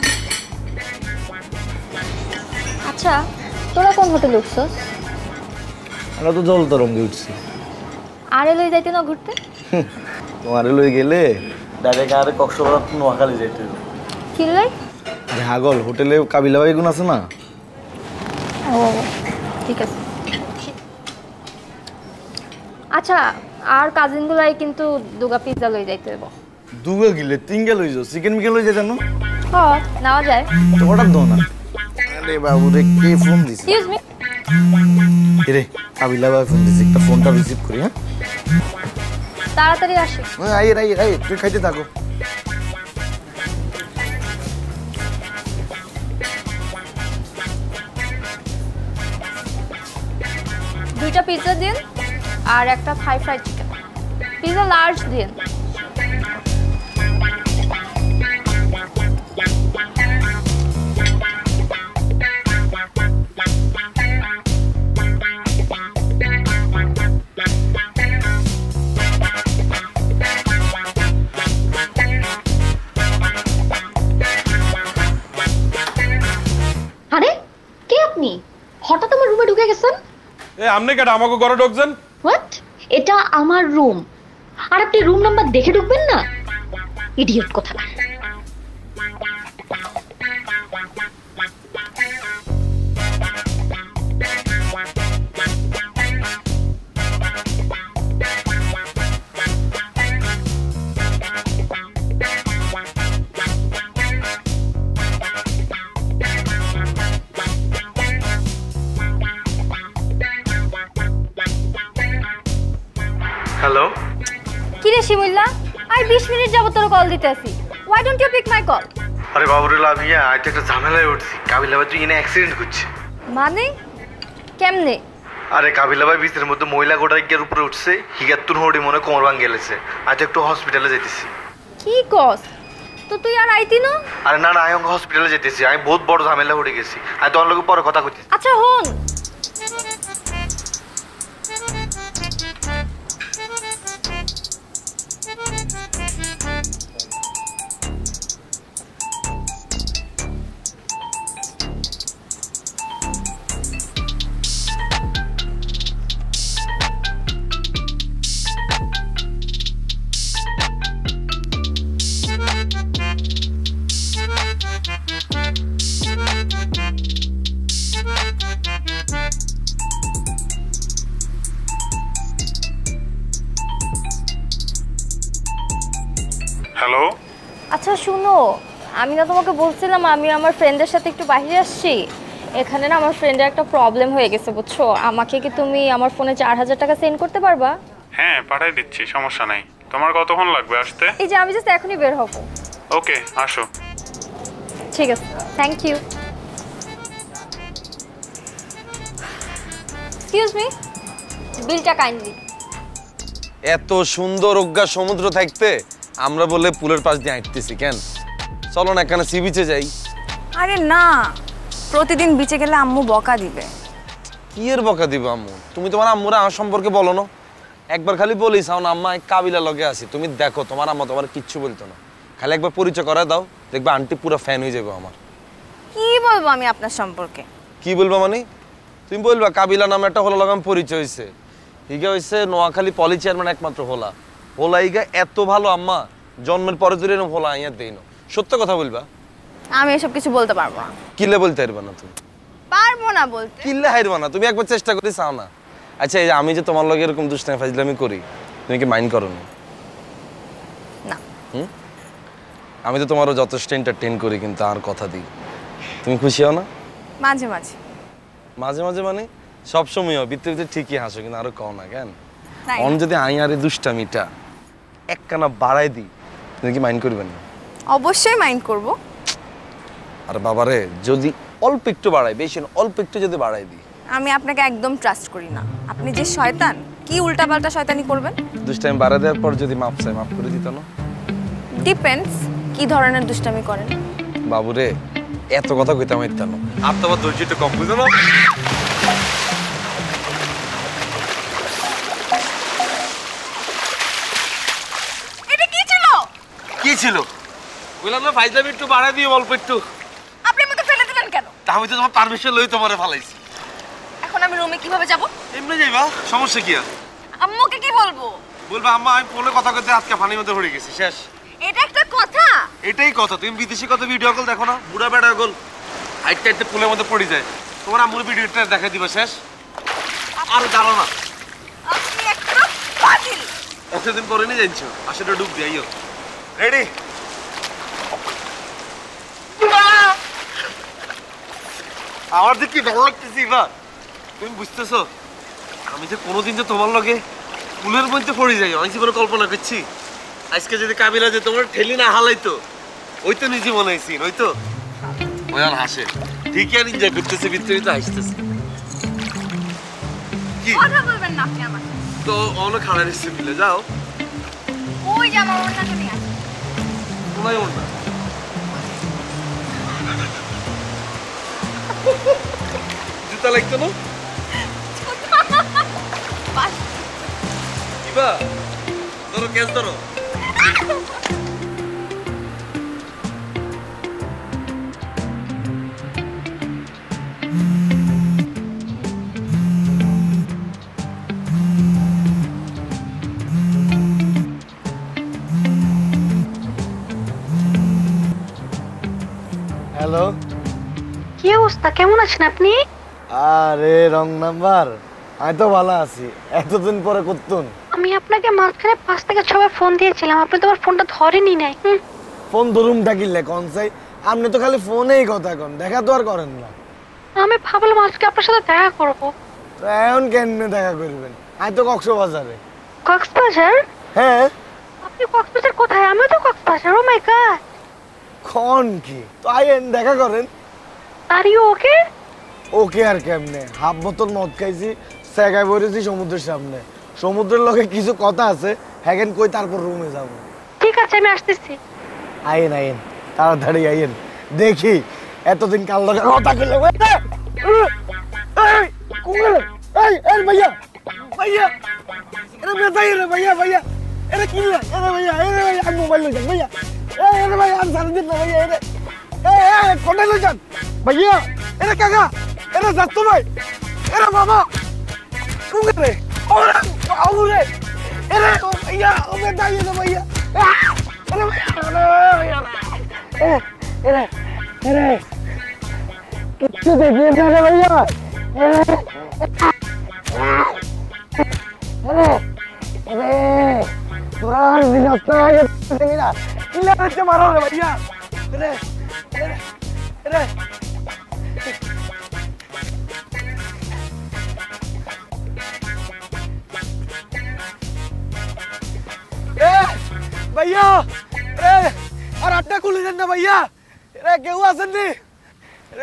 আচ্ছা তোরা কোন হোটেলে উঠছস? আমরা তো জল তরঙ্গে উঠছি। আরে লই যাইতে না ঘুরতে? তোমারে লই গেলে ডাইরেক্ট আরে কক্সবাজার নোয়াখালী যাইতে হবে। কি লই? আরে হাগল হোটেলে কাবিলা বেগুন আছে না? ও ঠিক আছে। আচ্ছা আর কাজিন গুলাই কিন্তু দুগা পিজ্জা লই যাইতে হবে। দুগা গিলে তিনগা লই যাও, চিকেন মিকেন লই যাইতাম না? হ্যাঁ নেওয়া যায়। তো অর্ডার দাও না। আরে বাবু রে কে ফোন দিছে? Excuse me. এরে কাবিলা ভাই ফোন দিছে, একটা ফোনটা রিসিভ করি। হ্যাঁ তাড়াতাড়ি আসি। হ্যাঁ আই আই আই তুই খাইতে থাকো। দুইটা পিজ্জা দিন আর একটা Thai fried chicken. Pizza large দিন। আরে কে আপনি? হঠাৎ আমার রুমে ঢুকে গেছেন? এ আপনি কেন আমাকে ঘরে ঢুকছেন? হোয়াট? এটা আমার রুম আর আপনি রুম নাম্বার দেখে ঢুকবেন না? ইডিয়েট কোথাকার। হ্যালো কি রে শিমুল্লা আর বিশ মিনিট যাবত তোর কল দিতে আসি। Why don't you pick my call? আরে বাবুরে লাভিয়া আজ একটা ঝামেলায় উঠছি। কাবিলা ভাই তুই এনে অ্যাক্সিডেন্ট করছে। মানে কেমনে? আরে কাবিলা ভাই বিচের মধ্যে মহিলা গোটার গিয়ার উপরে উঠছে, হিগাত্তুর হোড়ি মনে কোমর ভাঙ গেলেছে। আজ একটু হসপিটালে যাইতেছি। কি কস? তো তুই আর আইতি না? আরে না না আমি হসপিটালে যাইতেছি, আমি বহুত বড় ঝামেলা উঠে গেছি। আমি তোর লগে পরে কথা কইতেছি। আচ্ছা হন হ্যালো। আচ্ছা শুনো, আমি না তোমাকে বলছিলাম আমি আমার ফ্রেন্ডের সাথে একটু বাইরে আসছি। এখানে না আমার ফ্রেন্ডের একটা প্রবলেম হয়ে গেছে বুঝছো। আমাকে কি তুমি আমার ফোনে চার হাজার টাকা সেন্ড করতে পারবা? হ্যাঁ পাঠিয়ে দিচ্ছি, সমস্যা নাই। তোমার কতক্ষণ লাগবে আসতে? এই যে আমি জাস্ট এখনই বের হব। ওকে আসো। ঠিক আছে, থ্যাংক ইউ। এক্সকিউজ মি, বিলটা কাইন্ডলি। এত সুন্দর অজ্ঞা সমুদ্র থাকতে আমরা বলে পুলের পাশ দিয়ে হাঁটতেছি কেন? চলো না এখানে সি বিচে যাই। আরে না, প্রতিদিন বিচে গেলে আম্মু বকা দিবে। কি এর বকা দিব আম্মু? তুমি তোমার আম্মুরা আমার সম্পর্কে বলো না? একবার খালি বলিস না আম্মা কাবিলা লগে আছি, তুমি দেখো তোমার আম্মা তোমার কিচ্ছু বলতো না। খালি একবার পরিচয় করে দাও, দেখবে আন্টি পুরো ফ্যান হয়ে যাবে আমার। কি বলবো আমি আপনার সম্পর্কে? কি বলবো মানে? তুমি বলবা কাবিলা নামে একটা হলো লাগাম পরিচয় হয়েছে। হিগা হয়েছে নোয়াখালী পলি চেয়ারম্যান একমাত্র হোলা। হোলা হিগা এত ভালো আম্মা, জন্মের পরে ধরে এরকম হোলা আইয়া দেই না। সত্য কথা বলবা? আমি এসব কিছু বলতে পারবো না। কিলে বলতে পারবা না তুমি? পারবো না বলতে। কিলে হারবা না, তুমি একবার চেষ্টা করে চাও না। আচ্ছা এই যে আমি যে তোমার লগে এরকম দুষ্টামি ফাজলামি করি, তুমি কি মাইন্ড করো না? না। হুম, আমি তো তোমারও যথেষ্ট এন্টারটেইন করি, কিন্তু আর কথা দিই। তুমি খুশি হও না? মাঝে মাঝে। মাঝে মাঝে মানে সব সময়ও ভিতরে ভিতরে ঠিকই হাসো, কিন্তু আরো কও না কেন? অন যদি আই আরে দুষ্টামিটা একখানা বাড়াই দিই, তুমি কি মাইন্ড করবেন না? অবশ্যই মাইন্ড করব। আর বাবারে যদি অল্প একটু বাড়াই, বেশি না অল্প একটু যদি বাড়াই দিই। আমি আপনাকে একদম ট্রাস্ট করি না। আপনি যে শয়তান, কি উল্টাপাল্টা শয়তানি করবেন? দুষ্টামি বাড়াই দেওয়ার পর যদি মাপ চাই, মাফ করে দিত না? ডিপেন্ডস কি ধরনের দুষ্টামি করেন। বাবুরে এত কথা কইতে আমার ইচ্ছা না। আর তো আবার ধৈর্যটা কম, বুঝো না? এটা কি ছিল? কি ছিল? বললাম না ফাইজলামি একটু বাড়াই দিও অল্প একটু। আপনি আমাকে ফেলে দিলেন কেন? তা আমি তো তোমার পারমিশন লই তোমারে ফালাইছি। এখন আমি রুমে কিভাবে যাব? এমনি যাইবা, সমস্যা কি আছে? আম্মুকে কি বলবো? বলবা আম্মা আমি ফোনে কথা কইতে আজকে পানির মধ্যে পড়ে গেছি, শেষ। এটা একটা কথা? এটাই কথা। তুমি বিদেশি কত ভিডিও কল দেখো না? বুড়া বেড়া কল হাইটটা হাইটে পুলের মধ্যে পড়ে যায়। তোমার আম্মুর ভিডিওটা দেখাই দিবা, শেষ। আর দাঁড়ো না, আপনি একটা পাগল। এতদিন পরে নিয়ে যাচ্ছ, আসলে ডুব দিও। রেডি? আমার যে কি ভালো লাগতেছি না, তুমি বুঝতেছো? আমি যে কোনোদিন যে তোমার লগে পুলের মধ্যে পড়ে যাই আমি জীবনে কল্পনা করছি। আজকে যদি কাবিলা যে তোমার ঠেলি না হালাইতো, ওই তো নিজে মনে হয়েছি, ওই তো ওই আর হাসে ঠিকই আর এনজয় করতেছে, ভিতরে তো হাসতেছে। কি কথা বলবেন না আপনি আমার? তো অনেক খারাপ এসছে মিলে যাও। ওই যে আমার ওড়নাটা নিয়ে আসো। কোনায় ওড়না? জুতা লাগতো না? কিবা ধরো, ক্যাচ ধরো। হ্যালো, কি অবস্থা, কেমন আছেন আপনি? আরে রং নাম্বার, আমি তো ভালো আছি। এতদিন পরে করতুন। আমি আপনাকে মাঝখানে পাঁচ থেকে ছবার ফোন দিয়েছিলাম, আপনি তো আমার ফোনটা ধরেনই নাই। ফোন ধরুম ডাকিলে কোন চাই? আপনি তো খালি ফোনেই কথা কন, দেখা তো আর করেন না। আমি ভাবলাম আজকে আপনার সাথে দেখা করবো। তো এখন কেমনে দেখা করবেন? আমি তো কক্সবাজারে। কক্সবাজার? হ্যাঁ। আপনি কক্সবাজার কোথায়? আমিও তো কক্সবাজার। ও মাই গড। কোন কি? তো আইন দেখা করেন। Are you okay? ওকে আর কেমনে? হাফ বোতল মদ খাইছি, সেগায় বইরেছি সমুদ্রের সামনে। সমুদ্রের লগে কিছু কথা আছে, হ্যাগেন কই তারপর রুমে যাব। ঠিক আছে আমি আসতেছি। আইন আইন, তাড়াতাড়ি আইন। দেখি এতদিন কাল লগে কথা কইলে। এই কুলে, এই এই ভাইয়া ভাইয়া, এরে বেতাই রে ভাইয়া ভাইয়া, এরে কি রে? এরে ভাইয়া, এরে ভাইয়া আমি মোবাইল লই যান ভাইয়া। এই এরে ভাইয়া আমি সারা দিন না ভাইয়া। এরে এই এই কোনে লই যান ভাইয়া? এরে কাকা, এরে যাচ্ছো ভাই, এরে বাবা কুলে রে, ওরে ওরে, এরে ভাইয়া ও বেতাই রে ভাইয়া। এরে ভাইয়া, এরে ভাইয়া, এরে এরে কিচ্ছু দেখি না রে ভাইয়া। এরে এরে এরে তোরা আর দিন আসতে আগে দেখি না। ইলারে মারো রে ভাইয়া রে রে রে এ ভাইয়া রে আর আটটা খুলে দেন না ভাইয়া রে কেউ আছেন নি রে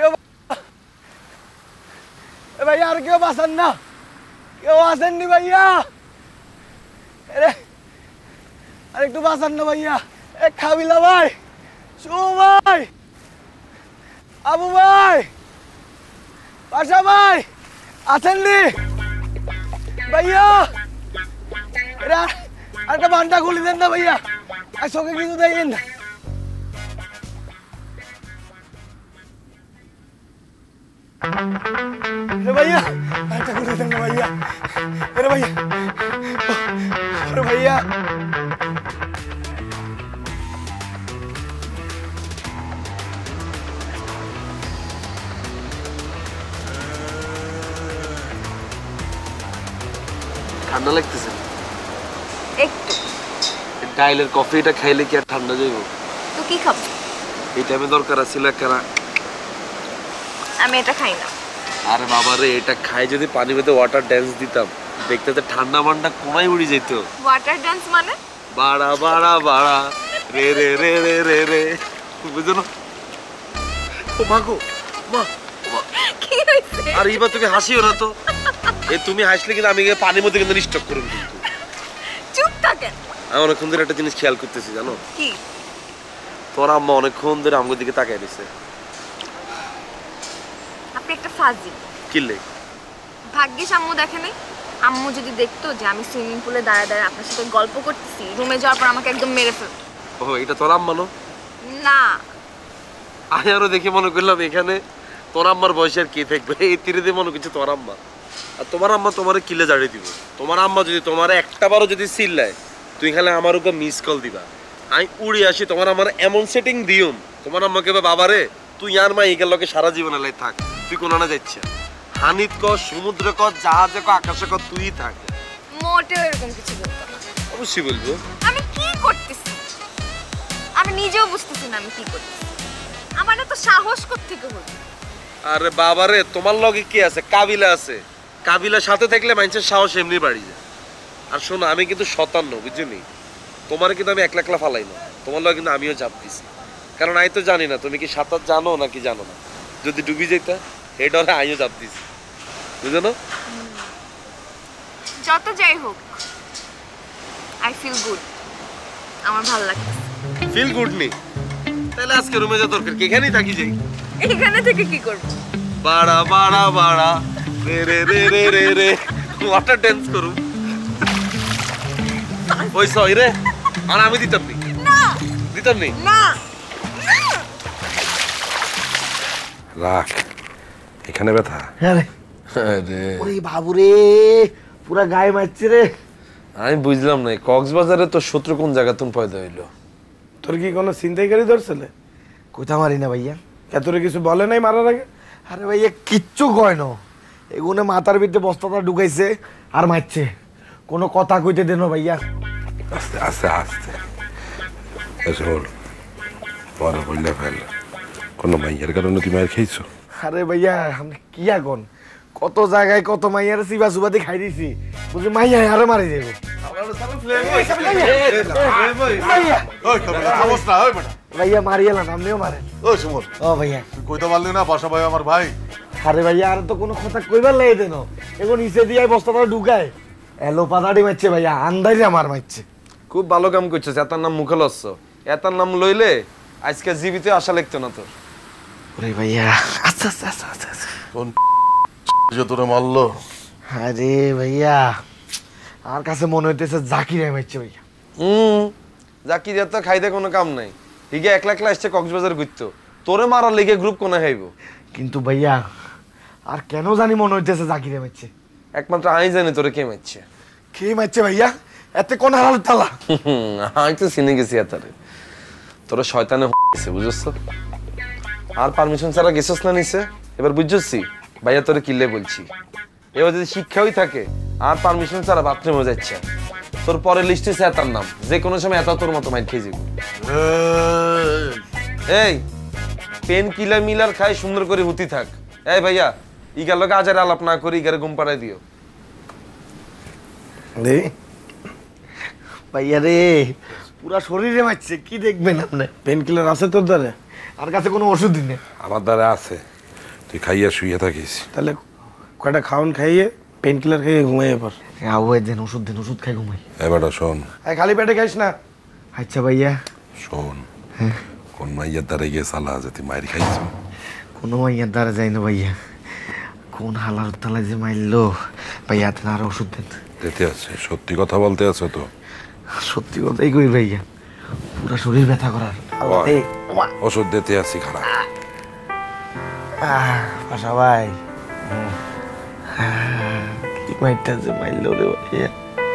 এ ভাইয়া আর কেউ বাঁচান না কেউ আছেন নি ভাইয়া রে আর একটু বাঁচান না ভাইয়া এ খাবিলা ভাই শু ভাই আবু ভাই পাশা ভাই আছেন নি ভাইয়া রে আরেকটা বান্ডা খুলে দেন না ভাইয়া আর চোখে কিছু দেখেন না भैया भैया अरे भैया अरे भैया ঠান্ডা লাগতেছে একটু ডাইলের কফিটা খাইলে কি আর ঠান্ডা যাইব তো কি খাব এই টাইমে দরকার ছিল একখানা আমি এটা খাই না আরে বাবা রে এটা খাই যদি পানি মধ্যে ওয়াটার ড্যান্স দিতাম দেখতে তো ঠান্ডা মান্ডা কোনায় উড়ে যেত ওয়াটার ড্যান্স মানে বাড়া বাড়া বাড়া রে রে রে রে রে রে বুঝছো না ও মাগো মা কি হইছে আর এবার তুমি হাসিও না তো এই তুমি হাসলে কিন্তু আমি গিয়ে পানির মধ্যে কিন্তু স্টক করব কিন্তু চুপ থাকেন আমি অনেকক্ষণ ধরে একটা জিনিস খেয়াল করতেছি জানো কি তোর আম্মা অনেকক্ষণ ধরে আমার দিকে তাকিয়ে দিছে আপনি একটা ফাজিল কিলে ভাগ্যিস আম্মু দেখে নাই আম্মু যদি দেখতো যে আমি সুইমিং পুলে দাঁড়ায় দাঁড়ায় আপনার সাথে গল্প করতেছি রুমে যাওয়ার পর আমাকে একদম মেরে ফেলতো ও এটা তোর আম্মা না না আমি আরো দেখে মনে করলাম এখানে তোর আম্মার বয়সের কি থাকবে এই তীরে দিয়ে মনে করছে তোর আম্মা আর তোমার আম্মা তোমার কিলে জাড়িয়ে দিব তোমার আম্মা যদি তোমার একটা বারও যদি চিল্লায় তুই খালি আমার উপর মিস কল দিবা আমি উড়ে আসি তোমার আমার এমন সেটিং দিউম তোমার আম্মাকে বাবারে তুই আর মা এগুলো লোকে সারা জীবন এলাই থাক তুই কোন না যাচ্ছে হানিত ক সমুদ্র ক জাহাজে ক আকাশে ক তুই থাক মোটেও এরকম কিছু বলতো না অবশ্যই বলবো আমি কি করতেছি আমি নিজেও বুঝতেছি না আমি কি করতেছি আমার না তো সাহস কোত্থেকে হলো আরে বাবারে তোমার লগে কি আছে কাবিলা আছে কাবিলার সাথে থাকলে মানুষের সাহস এমনি বাড়ি যায় আর শোনো আমি কিন্তু শতান্ন বুঝলি তোমার কিন্তু আমি একলা একলা ফালাই না তোমার লগে কিন্তু আমিও চাপ দিছি কারণ আমি তো জানি না তুমি কি সাঁতার জানো নাকি জানো না যদি ডুবি যেতা এই ডরে আমিও চাপ দিছি বুঝো না যত যাই হোক আই ফিল গুড আমার ভালো লাগছে ফিল গুড নি তাহলে আজকে রুমে যা দরকার কি এখানেই থাকি যাই এখানে থেকে কি করব বাড়া বাড়া বাড়া রে রে রে রে রে রে ওয়াটার ড্যান্স করু ওই সই রে আর আমি দিতাম নি না দিতাম নি না রাখ এখানে ব্যথা আরে আরে ওরে বাবু রে পুরা গায়ে মারছে রে আমি বুঝলাম না কক্সবাজারে তো শত্রু কোন জায়গা তুমি পয়দা হইলো তোর কি কোনো ছিনতাইকারী ধরছিলে কোথা মারি না ভাইয়া তোরে কিছু বলে নাই মারার আগে আরে ভাইয়া কিচ্ছু কয় না এগুলো মাথার ভিতরে বস্তাটা ঢুকাইছে আর মারছে কোনো কথা কইতে দেন ভাইয়া আস্তে আস্তে আস্তে শোন পরে বললে ফেল কোনো মাইয়ের কারণে তুমি আর খেয়েছো আরে ভাইয়া আমি কি এখন কত জায়গায় কত মাইয়ার সিবা সুবাদি খাই দিছি বুঝি মাইয়া আরে মারি যাবো ভাইয়া মারিয়েলাম আপনিও মারেন ও সুমন ও ভাইয়া কইতে পারলি না পাশা ভাই আমার ভাই আরে ভাইয়া আর তো কোনো কথা কইবার লাগে দেন এখন নিচে দিয়ে বস্তাটা ঢুকায় এলো পাতাড়ি মারছে ভাইয়া আন্দাজে আমার মারছে খুব ভালো কাম করছিস এতার নাম মুখে লচ্ছ এতার নাম লইলে আজকে জীবিত আশা লিখতো না তোর ওরে ভাইয়া আচ্ছা আচ্ছা আচ্ছা আচ্ছা কোন যে তোরে মারলো আরে ভাইয়া আমার কাছে মনে হইতেছে জাকির মারছে ভাইয়া হুম জাকির তো খাইতে কোনো কাম নাই হিগে একলা একলা আসছে কক্সবাজার ঘুরতো তোরে মারার লেগে গ্রুপ কোনে খাইব কিন্তু ভাইয়া আর কেন জানি মনে হইতেছে জাকির মারছে একমাত্র আমি জানি তোরে কে মারছে কে মারছে ভাইয়া এতে কোন হাল তালা আমি তো চিনে গেছি এতারে তোরা শয়তানে হইছে বুঝছস আর পারমিশন ছাড়া গেছস না নিছে এবার বুঝছসি ভাইয়া তোরে কিল্লে বলছি এবার যদি শিক্ষাই থাকে আর পারমিশন ছাড়া বাথরুমে যাচ্ছে তোর পরে লিস্টে আছে এতার নাম, যে কোনো সময় এত তোর মতো মাইর খেয়ে যাবি। এই পেন কিলার মিলার খাই সুন্দর করে হুতি থাক। এই ভাইয়া ইগার লোক আজারে আলাপ না করে ইগারে ঘুম পাড়াই দিও। রে ভাইয়া রে পুরা শরীরে মারছে, কি দেখবেন আপনি? পেন কিলার আছে তোর দ্বারে? আর কাছে কোনো ওষুধ নেই? আমার দ্বারা আছে, তুই খাইয়া শুয়ে থাকিস। তাহলে কয়টা খাওয়ান খাইয়ে পেন কিলার খাইয়ে ঘুমাই এবার। আওয়াজ দেন, ওষুধ দেন, ওষুধ খাই ঘুমাই। এবারটা শোন, খালি পেটে খাইস না। আচ্ছা ভাইয়া শোন, কোন মাইয়ার দ্বারা গিয়ে সালা আছে তুই মায়ের খাইছ? কোনো মাইয়ার দ্বারা যাই না ভাইয়া, কোন হালার তালা যে মারলো ভাইয়া। আর ওষুধ দেন। দিতে আছে, সত্যি কথা বলতে আছো তো? সত্যি কথাই কই ভাইয়া, পুরা শরীর ব্যথা করার। ওষুধ দিতে আছি খারাপ। আশা ভাই কি মাইরটা যে মারলো রে ভাইয়া।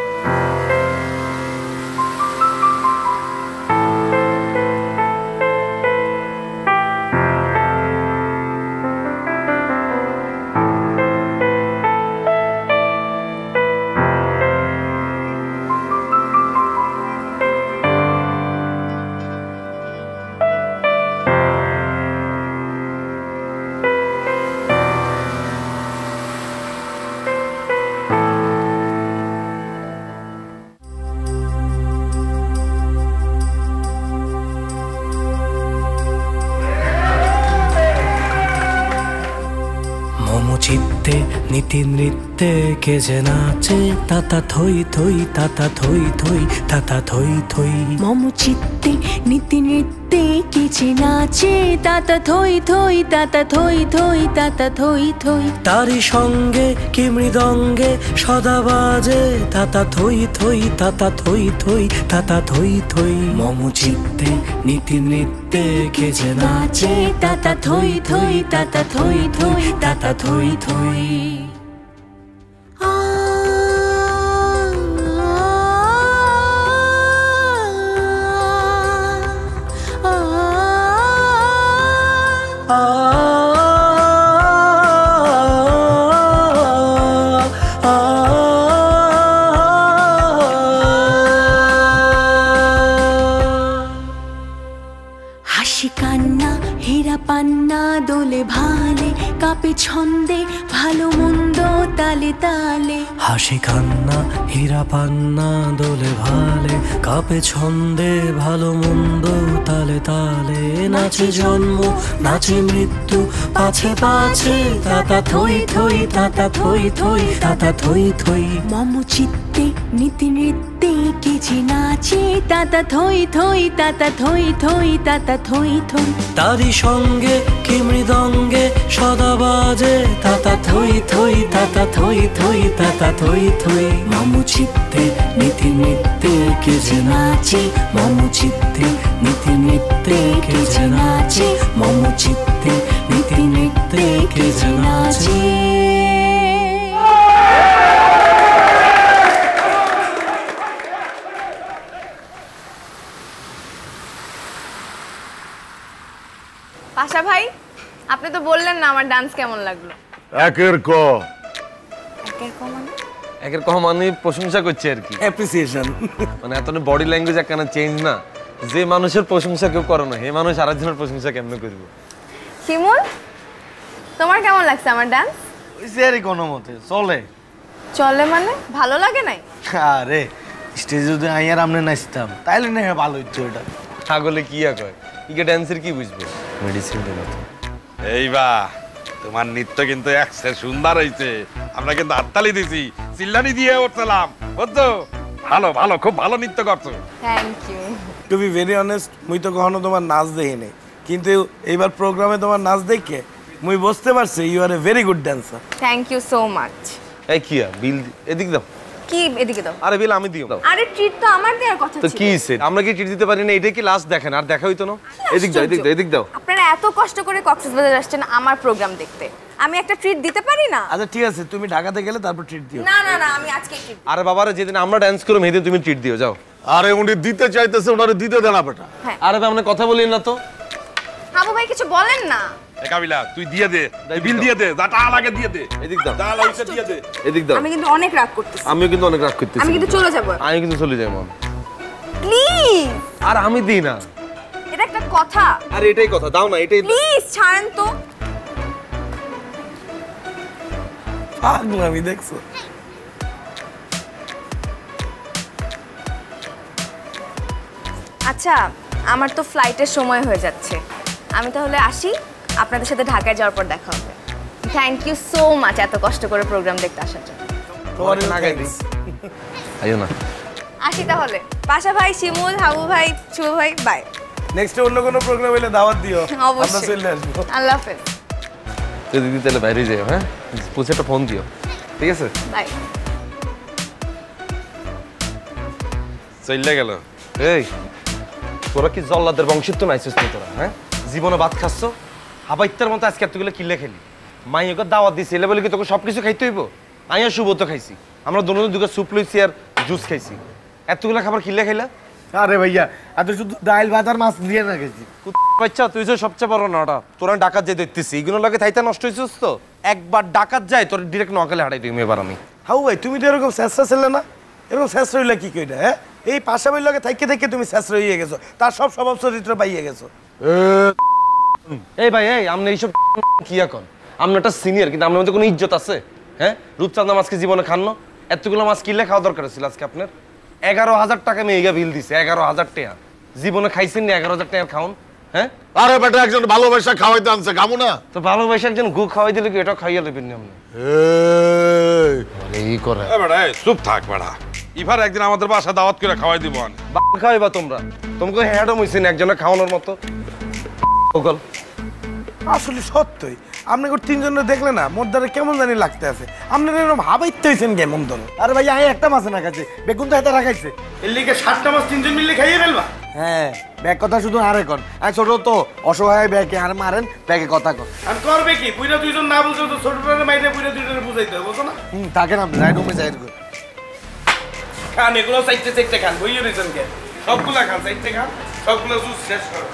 চিত্তে নীতি নৃত্যে কে যে নাচে তাতা থই থই তাতা থই থই তাতা থই থই। মম চিত্তে নীতি নৃত্যে কে যে নাচে তাতা থই থই তাতা থই থই তাতা থই থই। তারি সঙ্গে কি মৃদঙ্গে সদা বাজে তাতা থই থই তাতা থই থই তাতা থই থই। মম চিত্তে নীতি নৃত্যে কে যে নাচে তাতা থই থই তাতা থই থই তাতা থই থই। হাসি কান্না হীরা পান্না দোলে ভালে কাপে ছন্দে ভালো মন্দ তালে তালে। হাসি কান্না হীরা পান্না দোলে ভালে কাপে ছন্দে ভালো মন্দ তালে তালে। নাচে জন্ম নাচে মৃত্যু পাছে পাছে তাতা থই থই তাতা থই থই তাতা থই থই। মম চিত্তে নীতি নৃত্যে কে যে নাচে তাতা থই থই তাতা থই থই তাতা থই থই। তারি সঙ্গে কি মৃদঙ্গে সদা বাজে তাতা থই থই তাতা থই থই তাতা থই থই। মম চিত্তে নীতি নৃত্যে কে যে নাচে মম চিত্তে নীতি নৃত্যে কে যে নাচে মম চিত্তে নীতি নৃত্যে কে যে নাচে। পাশা ভাই, আপনি তো বললেন না আমার ডান্স কেমন লাগলো। একের ক একের ক মানে একের কম মানে প্রশংসা করছে আর কি, অ্যাপ্রিসিয়েশন। মানে এত বডি ল্যাঙ্গুয়েজ একখানা চেঞ্জ না, যে মানুষের প্রশংসা কেউ করে না, হে মানুষ আরেকজনের প্রশংসা কেমনে করবো? শিমুল, তোমার কেমন লাগছে আমার ডান্স? ওইসে আরে কোনো মতে চলে। চলে মানে ভালো লাগে নাই? আরে স্টেজে যদি আইয়ার আমনে নাচতাম তাইলে না ভালো হইতো। এটা ছাগলে কি আর কয়, ইকে ড্যান্সের কি বুঝবে? মেডিসিন দেবো তো। এই বা তোমার নৃত্য কিন্তু একসে সুন্দর হয়েছে, আমরা কিন্তু হাততালি দিছি, চিল্লানি দিয়ে উঠছিলাম, বুঝছো? ভালো ভালো, খুব ভালো নৃত্য করছো। Thank you. To be very honest, মুই তো কখনো তোমার নাচ দেখি নাই, কিন্তু এইবার প্রোগ্রামে তোমার নাচ দেখে মুই বুঝতে পারছি you are a very good dancer. Thank you so much. এই কিয়া বিল এদিক দাও। কি এদিকে দাও? আরে বিল আমি দিও। আরে ট্রিট তো আমার দেওয়ার কথা ছিল। তো কি সেট, আমরা কি ট্রিট দিতে পারি না? এটা কি লাস্ট দেখেন, আর দেখা হইতো না? এদিক দাও, এদিক দাও, এদিক দাও। আপনারা এত কষ্ট করে কক্সবাজার আসছেন আমার প্রোগ্রাম দেখতে, আমি একটা ট্রিট দিতে পারি না? আচ্ছা ঠিক আছে, তুমি ঢাকাতে গেলে তারপর ট্রিট দিও। না না না, আমি আজকে ট্রিট। আরে বাবারে, যেদিন আমরা ডান্স করব সেদিন তুমি ট্রিট দিও, যাও। আরে উনি দিতে চাইতেছে, ওনারে দিতে দেন না বেটা। আরে ভাই, আমরা কথা বলি না তো। হাবু ভাই কিছু বলেন না। এ কাবিলা তুই দিয়ে দে বিল দিয়ে দে যা টাকা লাগে দিয়ে দে এদিক দাও যা লাগছে দিয়ে দে এদিক দাও আমি কিন্তু অনেক রাগ করতেছি আমিও কিন্তু অনেক রাগ করতেছি আমি কিন্তু চলে যাব আমি কিন্তু চলে যাই মন প্লিজ আর আমি দিই না এটা একটা কথা আর এটাই কথা দাও না এটাই প্লিজ ছাড়েন তো পাগলামি দেখছো আচ্ছা আমার তো ফ্লাইটের সময় হয়ে যাচ্ছে আমি তাহলে আসি আপনাদের সাথে ঢাকায় যাওয়ার পর দেখা হবে থ্যাংক ইউ সো মাচ এত কষ্ট করে প্রোগ্রাম দেখতে আসার জন্য তোমার নাগাই দিস আইও না আসি তাহলে পাশা ভাই শিমুল হাবু ভাই শুভ ভাই বাই নেক্সট অন্য কোনো প্রোগ্রাম হলে দাওয়াত দিও আমরা অবশ্যই চলে আসবো আল্লাহ হাফেজ তুই দিদি তাহলে বাইরে যাও হ্যাঁ পুছে একটা ফোন দিও ঠিক আছে বাই চলে গেল এই তোরা কি জল্লাদের বংশিত নাইছিস না তোরা হ্যাঁ জীবনে ভাত খাচ্ছ হাবাইত্যার মতো আজকে এতগুলো কিলে খেলি মাই ওকে দাওয়াত দিছি এলে বলে কি তোকে সব কিছু খাইতে হইব আইয়া শুভ তো খাইছি আমরা দুজন দুটো স্যুপ লইছি আর জুস খাইছি এতগুলো খাবার কিলে খাইলা আরে ভাইয়া এত শুধু ডাল ভাত আর মাছ দিয়ে না গেছি বাচ্চা তুই যে সবচেয়ে বড় নাটা তোরা ডাকাত যাই দেখতেছি এগুলো লাগে থাইতা নষ্ট হয়েছিস তো একবার ডাকাত যায় তোর ডিরেক্ট নকালে হাঁটাই দিই এবার আমি হাউ ভাই তুমি তো এরকম শেষরা ছিলে না এরকম শেষরা হইলে কি কইটা হ্যাঁ এই পাশাপাশি লগে থাইকে থাইকে তুমি শেষরা হয়ে গেছো তার সব স্বভাব চরিত্র পাইয়ে গেছো এই ভাই এই আমনে এইসব কি এখন আমনে একটা সিনিয়র কিন্তু আমনের মধ্যে কোনো ইজ্জত আছে হ্যাঁ রূপচাঁদা মাছকে জীবনে খান না এতগুলো মাছ কিনলে খাওয়া দরকার ছিল আজকে আপনার এগারো হাজার টাকা মেয়েগা বিল দিছে এগারো হাজার টাকা জীবনে খাইছেন না এগারো হাজার টাকা খাওন হ্যাঁ আরে বেটা একজন ভালোবাসা খাওয়াইতে আনছে খাবো না তো ভালোবাসা একজন গু খাওয়াই দিলে কি এটা খাইয়া দেবেন না আপনি এই করে এ বেটা এই চুপ থাক বেটা ইফার একদিন আমাদের বাসা দাওয়াত করে খাওয়াই দিব আন খাওয়াইবা তোমরা তোমাকে হ্যাডম হইছে না একজনের খাওয়ানোর মতো ওগল আসলে সত্যই আপনি তিনজনের দেখলে না মোর দ্বারা কেমন জানি লাগতে আছে আপনার এরকম হাবাইতে হয়েছেন কেমন ধরো আরে ভাই আমি একটা মাছ না খাচ্ছি বেগুন তো হাতে রাখাইছে এর লিগে সাতটা মাছ তিনজন মিলে খাইয়ে ফেলবা হ্যাঁ ব্যাগ কথা শুধু আরে কর আর ছোট তো অসহায় ব্যাগে আর মারেন ব্যাগে কথা কর আর করবে কি বুইরা দুইজন না বুঝে তো ছোটটারে মাইরে বুইরা দুইজনে বুঝাইতে হবে বুঝছো না হুম থাকেন আপনি যাই রুমে যাই খান এগুলো চাইতে চাইতে খান বইয়ে রয়েছেন কে সবগুলা খান চাইতে খান সবগুলো জুস শেষ করো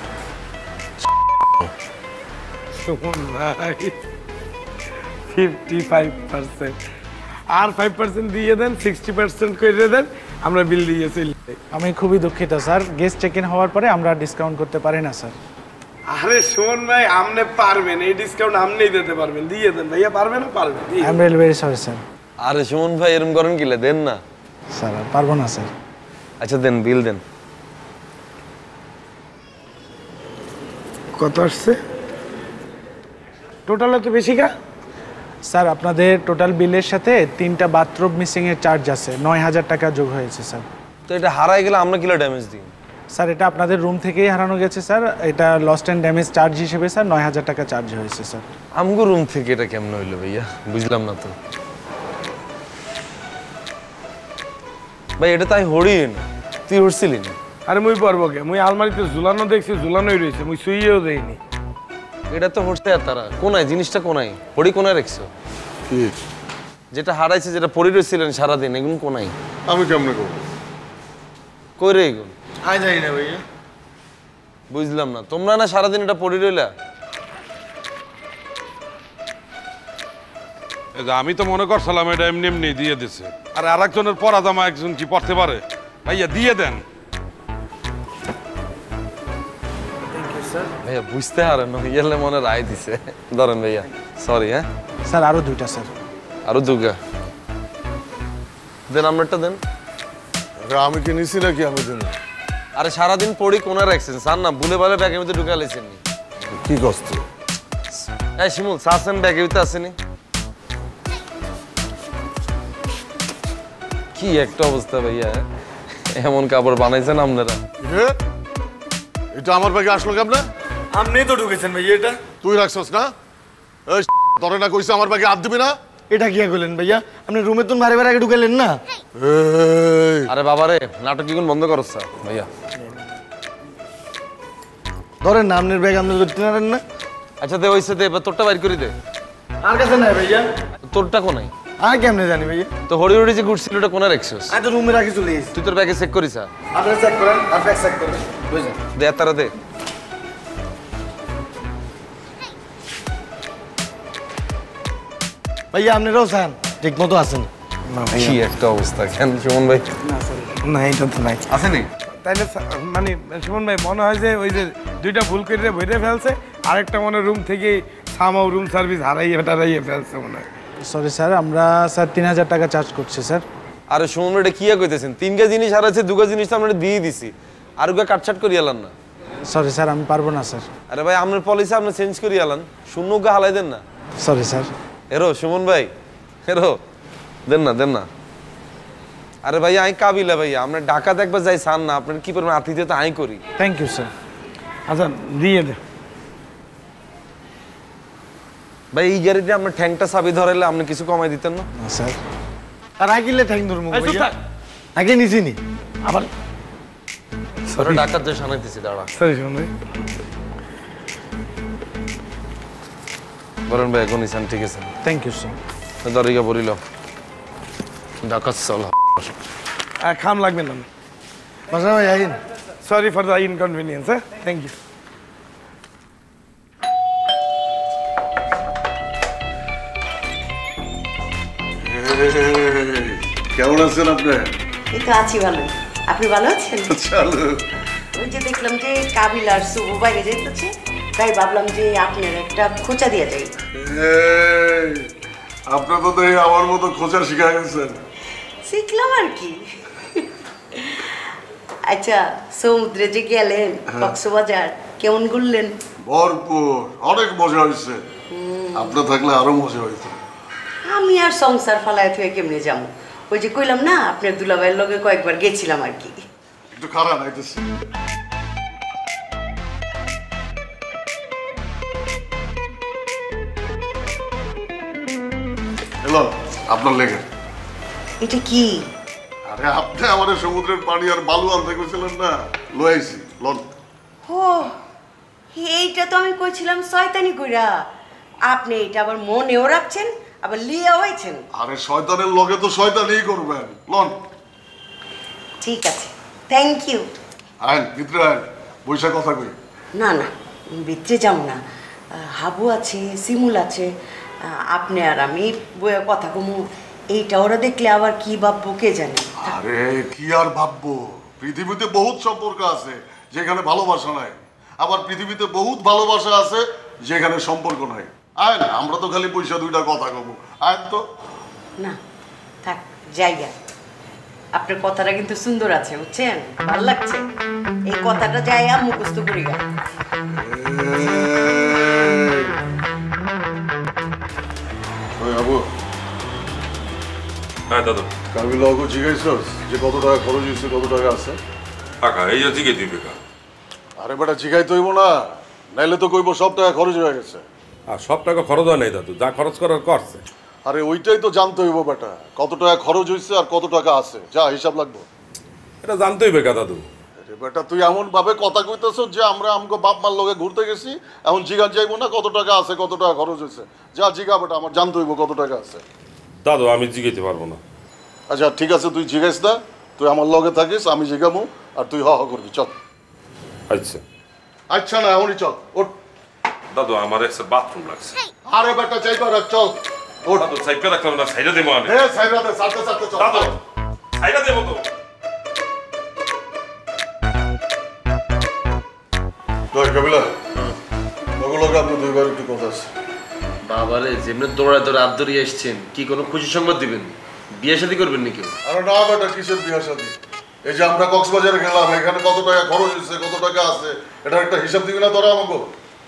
ফিফটি ফাইভ পার্সেন্ট আর ফাইভ পার্সেন্ট দিয়ে দেন সিক্সটি পার্সেন্ট করে দেন আমরা বিল দিয়ে চলি আমি খুবই দুঃখিত স্যার গেস্ট চেক ইন হওয়ার পরে আমরা ডিসকাউন্ট করতে পারি না স্যার আরে শোন ভাই আপনি পারবেন এই ডিসকাউন্ট আপনিই দিতে পারবেন দিয়ে দেন ভাইয়া পারবেন না পারবেন I am really very sorry sir আরে সুমন ভাই এরকম করেন কিলে দেন না স্যার পারবো না স্যার আচ্ছা দেন বিল দেন কত আসছে টোটাল তো বেশি কা স্যার আপনাদের টোটাল বিলের সাথে তিনটা বাথরুম মিসিং এর চার্জ আছে নয় হাজার টাকা যোগ হয়েছে স্যার তো এটা হারাই গেলে আমরা কিলো ড্যামেজ দিই স্যার এটা আপনাদের রুম থেকেই হারানো গেছে স্যার এটা লস্ট অ্যান্ড ড্যামেজ চার্জ হিসেবে স্যার নয় হাজার টাকা চার্জ হয়েছে স্যার আমগো রুম থেকে এটা কেমন হইলো ভাইয়া বুঝলাম না তো ভাই এটা তাই হরিণ তুই হরছিলি না আরে মুই পারবো কে মুই আলমারিতে ঝুলানো দেখছি ঝুলানোই রয়েছে মুই শুইয়েও দেইনি এটা তো হরতে আর তারা কোনায় জিনিসটা কোনায় হরি কোনায় রাখছো কি যেটা হারাইছে যেটা পড়ে রয়েছিলেন সারাদিন এগুলো কোনায় আমি কেমনে করব কই রে এগুলো আই যাই না ভাইয়া বুঝলাম না তোমরা না সারাদিন এটা পড়ে রইলা আমি তো মনে করছিলাম এটা এমনি এমনি দিয়ে দিছে আর আরেকজনের পরা জামা একজন কি পড়তে পারে ভাইয়া দিয়ে দেন ভাইয়া বুঝতে পারেন না ইয়ালে মনে রায় দিছে ধরেন ভাইয়া সরি হ্যাঁ স্যার আরো দুইটা স্যার আরো দুগা দেন আমারটা দেন আমি কি নিছি নাকি আমি দেন আরে সারাদিন পড়ি কোনা রাখছেন স্যার না ভুলে ভালে ব্যাগের মধ্যে ঢুকা লাইছেন কি কষ্ট এই শিমুল সাসেন ব্যাগের ভিতরে আসেনি কি একটা অবস্থা ভাইয়া এমন কাপড় বানাইছেন আপনারা এটা আমার ব্যাগে আসলো কেমনে আপনিই তো ঢুকেছেন ভাইয়া এটা তুই রাখছস না এই তোরে না কইছে আমার ব্যাগে হাত দিবি না এটা কি করলেন ভাইয়া আপনি রুমে তো মারে মারে আগে ঢুকালেন না আরে বাবা রে নাটক কি কোন বন্ধ করছ ভাইয়া ধরেন না আপনার ব্যাগ আপনি ধরতে পারেন না আচ্ছা দে ওইসে দে এবার তোরটা বাইর করে দে আর কাছে নাই ভাইয়া তোরটা কোনাই আর কেমনে জানি ভাইয়া তো হরি হরি যে ঘুরছিল ওটা কোনা রাখছস আমি তো রুমে রাখি চলে এসেছি তুই তোর ব্যাগে চেক করিস আপনি চেক করেন আর ব্যাগ চেক করেন বুঝলেন দে তারা দে ভাইয়া আপনারাও চান ঠিক মতো আছেন? কি একটা অবস্থা কেন সুমন ভাই? না স্যার না এটা তো নাই আসেনি তাইলে মানে সুমন ভাই মনে হয় যে ওই যে দুইটা ভুল করে ভরে ফেলছে আরেকটা মনে রুম থেকে সামাও রুম সার্ভিস হারাইয়ে টারাইয়ে ফেলছে মনে হয়। সরি স্যার আমরা স্যার তিন হাজার টাকা চার্জ করছি স্যার। আরে সুমন ভাই এটা কি কইতেছেন? তিনটা জিনিস হারাইছে, দুটো জিনিস তো আমরা দিয়ে দিছি, আর ওকে কাটছাট করি এলান না। সরি স্যার আমি পারবো না স্যার। আরে ভাই আপনার পলিসি আপনি চেঞ্জ করি এলান, শূন্য গা হালাই দেন না। Sorry sir. এরো সুমন ভাই এরো দেন না দেন না। আরে ভাই আই কাবিলা ভাই আমরা ঢাকা দেখবা যাই চান না, আপনার কি পরিমাণ আতিথ্যতা আই করি। Thank you sir. আচ্ছা দিয়ে দে ভাই এই গাড়িতে আপনার ঠ্যাংটা চাবি ধরাইলে আপনি কিছু কমাই দিতেন না? স্যার আর আইকিলে ঠ্যাং ধরমু ভাইয়া আগে নিছি নি আবার সরি ডাকাত যে শানাইতেছি দাঁড়া। সরি সুমন ভাই বরণ ভাই এখন নিছেন ঠিক আছে। Thank you sir. দরিগা বলিল ডাকাত চল খাম লাগবে না বাসা ভাই I'm sorry for the inconvenience হ্যাঁ থ্যাংক ইউ। কেমন আছেন আপনি? এই তো আছি ভালো। আপনি ভালো আছেন? চলো ওই যে দেখলাম যে কাবিল আর শুভ বাইরে যেতেছে, তাই ভাবলাম যে আপনার একটা খোঁচা দিয়ে যাই। আপনার তো এই আমার মতো খোঁচা শিখা গেছেন। শিখলাম আর কি। আচ্ছা সমুদ্রে যে গেলেন কক্সবাজার কেমন ঘুরলেন? ভরপুর, অনেক মজা হয়েছে। আপনার থাকলে আরো মজা হইতো। আমি আর সংসার ফালায় থেকে কেমনে যাবো? ওই যে কইলাম না আপনার দুলাভাইয়ের লগে কয়েকবার গেছিলাম আর কি। একটু খারাপ নাইতেছে। হ্যালো আপনার লেগে এটা কি? আরে আপনি আমাদের সমুদ্রের পানি আর বালু আনতে গেছিলেন না, লইছি লন। ও এইটা তো আমি কইছিলাম শয়তানি কইরা, আপনি এটা আবার মনেও রাখছেন আবার লিয়া হয়েছেন। আরে শয়তানের লগে তো শয়তানিই করবেন, লন। ঠিক আছে থ্যাংক ইউ। আইন ভিতরে আইন, বৈশা কথা কই। না না ভিতরে যাও না, হাবু আছে শিমুল আছে, আপনি আর আমি বইয়া কথা কমু। এইটা ওরা দেখলে আবার কি ভাববো কে জানে। আরে কি আর ভাববো, পৃথিবীতে বহুত সম্পর্ক আছে যেখানে ভালোবাসা নাই, আবার পৃথিবীতে বহুত ভালোবাসা আছে যেখানে সম্পর্ক নাই। আয় আমরা তো খালি পয়সা দুইটা কথা কব। আয় তো না থাক জায়গা, আপনার কথাটা কিন্তু সুন্দর আছে বুঝছেন, ভালো লাগছে। এই কথাটা যাইয়া মুখস্থ করি গা। ওই আবু হ্যাঁ দাদু কাবিল লগো জিজ্ঞাসা যে কত টাকা খরচ হয়েছে, কত টাকা আছে? টাকা এই যে জিগে দিবে কা। আরে বেটা জিগাই তো হইব না, নাইলে তো কইব সব টাকা খরচ হয়ে গেছে। আর সব টাকা খরচ হয় নাই দাদু, যা খরচ করার করছে। আরে ওইটাই তো জানতে হইব বেটা, কত টাকা খরচ হয়েছে আর কত টাকা আছে, যা হিসাব লাগবে। এটা জানতে হইবে কা দাদু। আরে বেটা তুই এমন ভাবে কথা কইতেছ যে আমরা আমগো বাপ মার লগে ঘুরতে গেছি, এখন জিগান যাইবো না কত টাকা আছে কত টাকা খরচ হয়েছে। যা জিগা বেটা, আমার জানতে হইব কত টাকা আছে। দাদু আমি জিগাইতে পারবো না। আচ্ছা ঠিক আছে তুই জিগাইস না, তুই আমার লগে থাকিস, আমি জিগামু আর তুই হ হ করবি। চল। আচ্ছা আচ্ছা না এখনই চল ওঠ। দাদু আমার একটা বাথরুম লাগছে। আরে বেটা চাইবা রাখ, চল ওঠ। দাদু সাইকেল রাখলাম না, সাইডে দেবো আমি। এ সাইডে দে, সাথে সাথে চল। দাদু সাইডে দেবো তো। কই কাবিলা, লগো লগো আপনি দুইবার একটু কথা আছে। বাবারে যেমনি দৌড়া দৌড়া হাত ধরিয়ে এসছেন, কি কোনো খুশি সংবাদ দিবেন? বিয়ে শাদী করবেন নাকি? আরে না বেটা কিসের বিয়ে শাদী? এই যে আমরা কক্সবাজারে গেলাম, এখানে কত টাকা খরচ হয়েছে, কত টাকা আছে, এটার একটা হিসাব দিবি না তোরা আমাকে?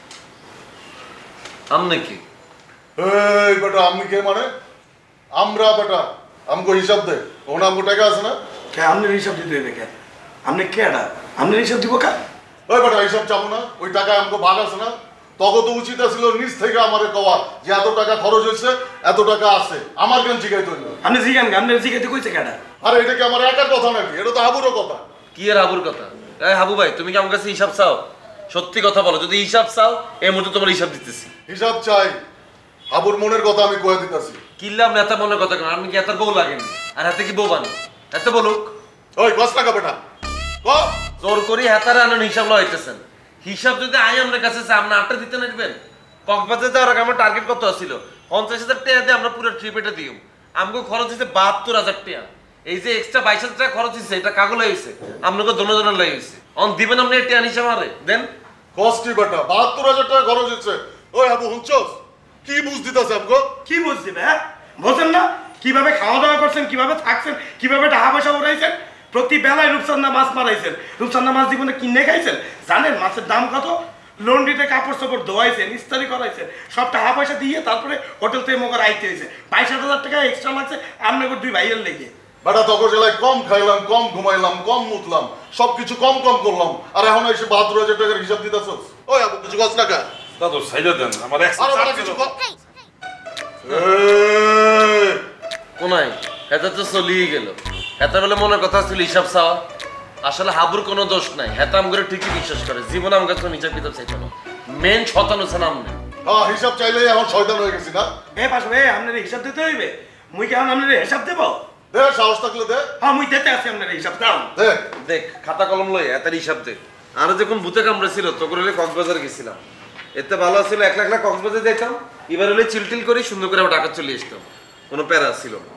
আম নাকি? এই বেটা আমি কে মানে? আমরা বেটা আমগো হিসাব দে, ওনা আমগো টাকা আছে না? কে আমনে হিসাব দিতে হইবে কে? আমনে কেডা? আমনে হিসাব দিব কা? ওই বেটা হিসাব চাবো না, ওই টাকা আমগো ভাগ আছে না? তখন তো উচিত ছিল নিজ থেকে আমারে কওয়া যে এত টাকা খরচ হয়েছে, এত টাকা আছে। আমার কেন জিগাইতে হইল? আপনি জিগান আপনি জিগাইতে কইছে কেডা? আরে এটা কি আমার একার কথা নাকি? এটা তো হাবুরও কথা। কি আর হাবুর কথা? এই হাবু ভাই তুমি কি আমার কাছে হিসাব চাও? সত্যি কথা বলো, যদি হিসাব চাও এই মুহূর্তে তোমার হিসাব দিতেছি। হিসাব চাই, হাবুর মনের কথা আমি কয়ে দিতেছি। কিল্লাম নেতা মনের কথা কেন? আমি কি এত বউ লাগেনি? আর হাতে কি বউ বানি? এত বলুক ওই কষ্ট টাকা বেটা জোর করি হাতারে আনেন হিসাব লইতেছেন। হিসাব যদি আই আপনার কাছে চাই আপনি আটটা দিতে নেবেন। কক্সবাজার যাওয়ার আগে আমার টার্গেট কত ছিল? পঞ্চাশ হাজার টাকা দিয়ে আমরা পুরো ট্রিপ এটা দিই। আমাকে খরচ হয়েছে বাহাত্তর হাজার টাকা। এই যে এক্সট্রা বাইশ হাজার টাকা খরচ হয়েছে এটা কাগজ হয়েছে, আপনাকে দোনো দোনো লাগিয়েছে। অন দিবেন আপনি টাকা হিসাব আরে দেন কষ্টি বেটা বাহাত্তর হাজার টাকা খরচ হচ্ছে। ওই আবু হুঁচস কি বুঝ দিতেছে আমগো? কি বুঝ দিবে? হ্যাঁ বোঝেন না কিভাবে খাওয়া দাওয়া করছেন, কিভাবে থাকছেন, কিভাবে টাকা পয়সা উড়াইছেন। প্রতি বেলায় রূপচান্দা মাছ মারাইছেন, রূপচান্দা মাছ জীবনে কিনে খাইছেন। জানেন মাছের দাম কত? লন্ড্রিতে কাপড় চাপড় ধোয়াইছেন, ইস্তারি করাইছেন, সব টাকা পয়সা দিয়ে তারপরে হোটেল থেকে মগর আইতে হয়েছে। বাইশ হাজার টাকা এক্সট্রা লাগছে আপনাকে দুই ভাইয়ের লেগে। বেটা তখন জেলায় কম খাইলাম, কম ঘুমাইলাম, কম মুতলাম, সবকিছু কম কম করলাম, আর এখন এসে বাহাত্তর হাজার টাকার হিসাব দিতেছ? ওই আবু কিছু কষ্ট টাকা দাদু সাইডে দেন আমার কিছু কোনাই এটা তো চলিয়ে গেল। হেতা বলে মনে কথা ছিল হিসাব চাওয়া। আসলে হাবুর কোনো দোষ নাই, হেতা আমগরে ঠিকই বিশ্বাস করে। জীবনে আমার কাছে হিসাব কিতাব চাইতো না। মেন শতানো আছে নাম নেই। হ্যাঁ হিসাব চাইলে এখন শয়তান হয়ে গেছি না? এ পাশে ভাই আপনার হিসাব দিতে হইবে। মুই কেমন আপনার হিসাব দেবো? দে সাহস থাকলে দে। হ্যাঁ মুই দিতে আছি আপনার হিসাব দাও। দেখ দেখ খাতা কলম লই এতার হিসাব দে। আর যখন ভূতে কামড়েছিল তখন হলে কক্সবাজার গেছিলাম। এতে ভালো ছিল এক লাখ লাখ কক্সবাজার যেতাম, এবার হলে চিলটিল করি সুন্দর করে আবার ঢাকা চলে আসতাম, কোনো প্যারা ছিল না।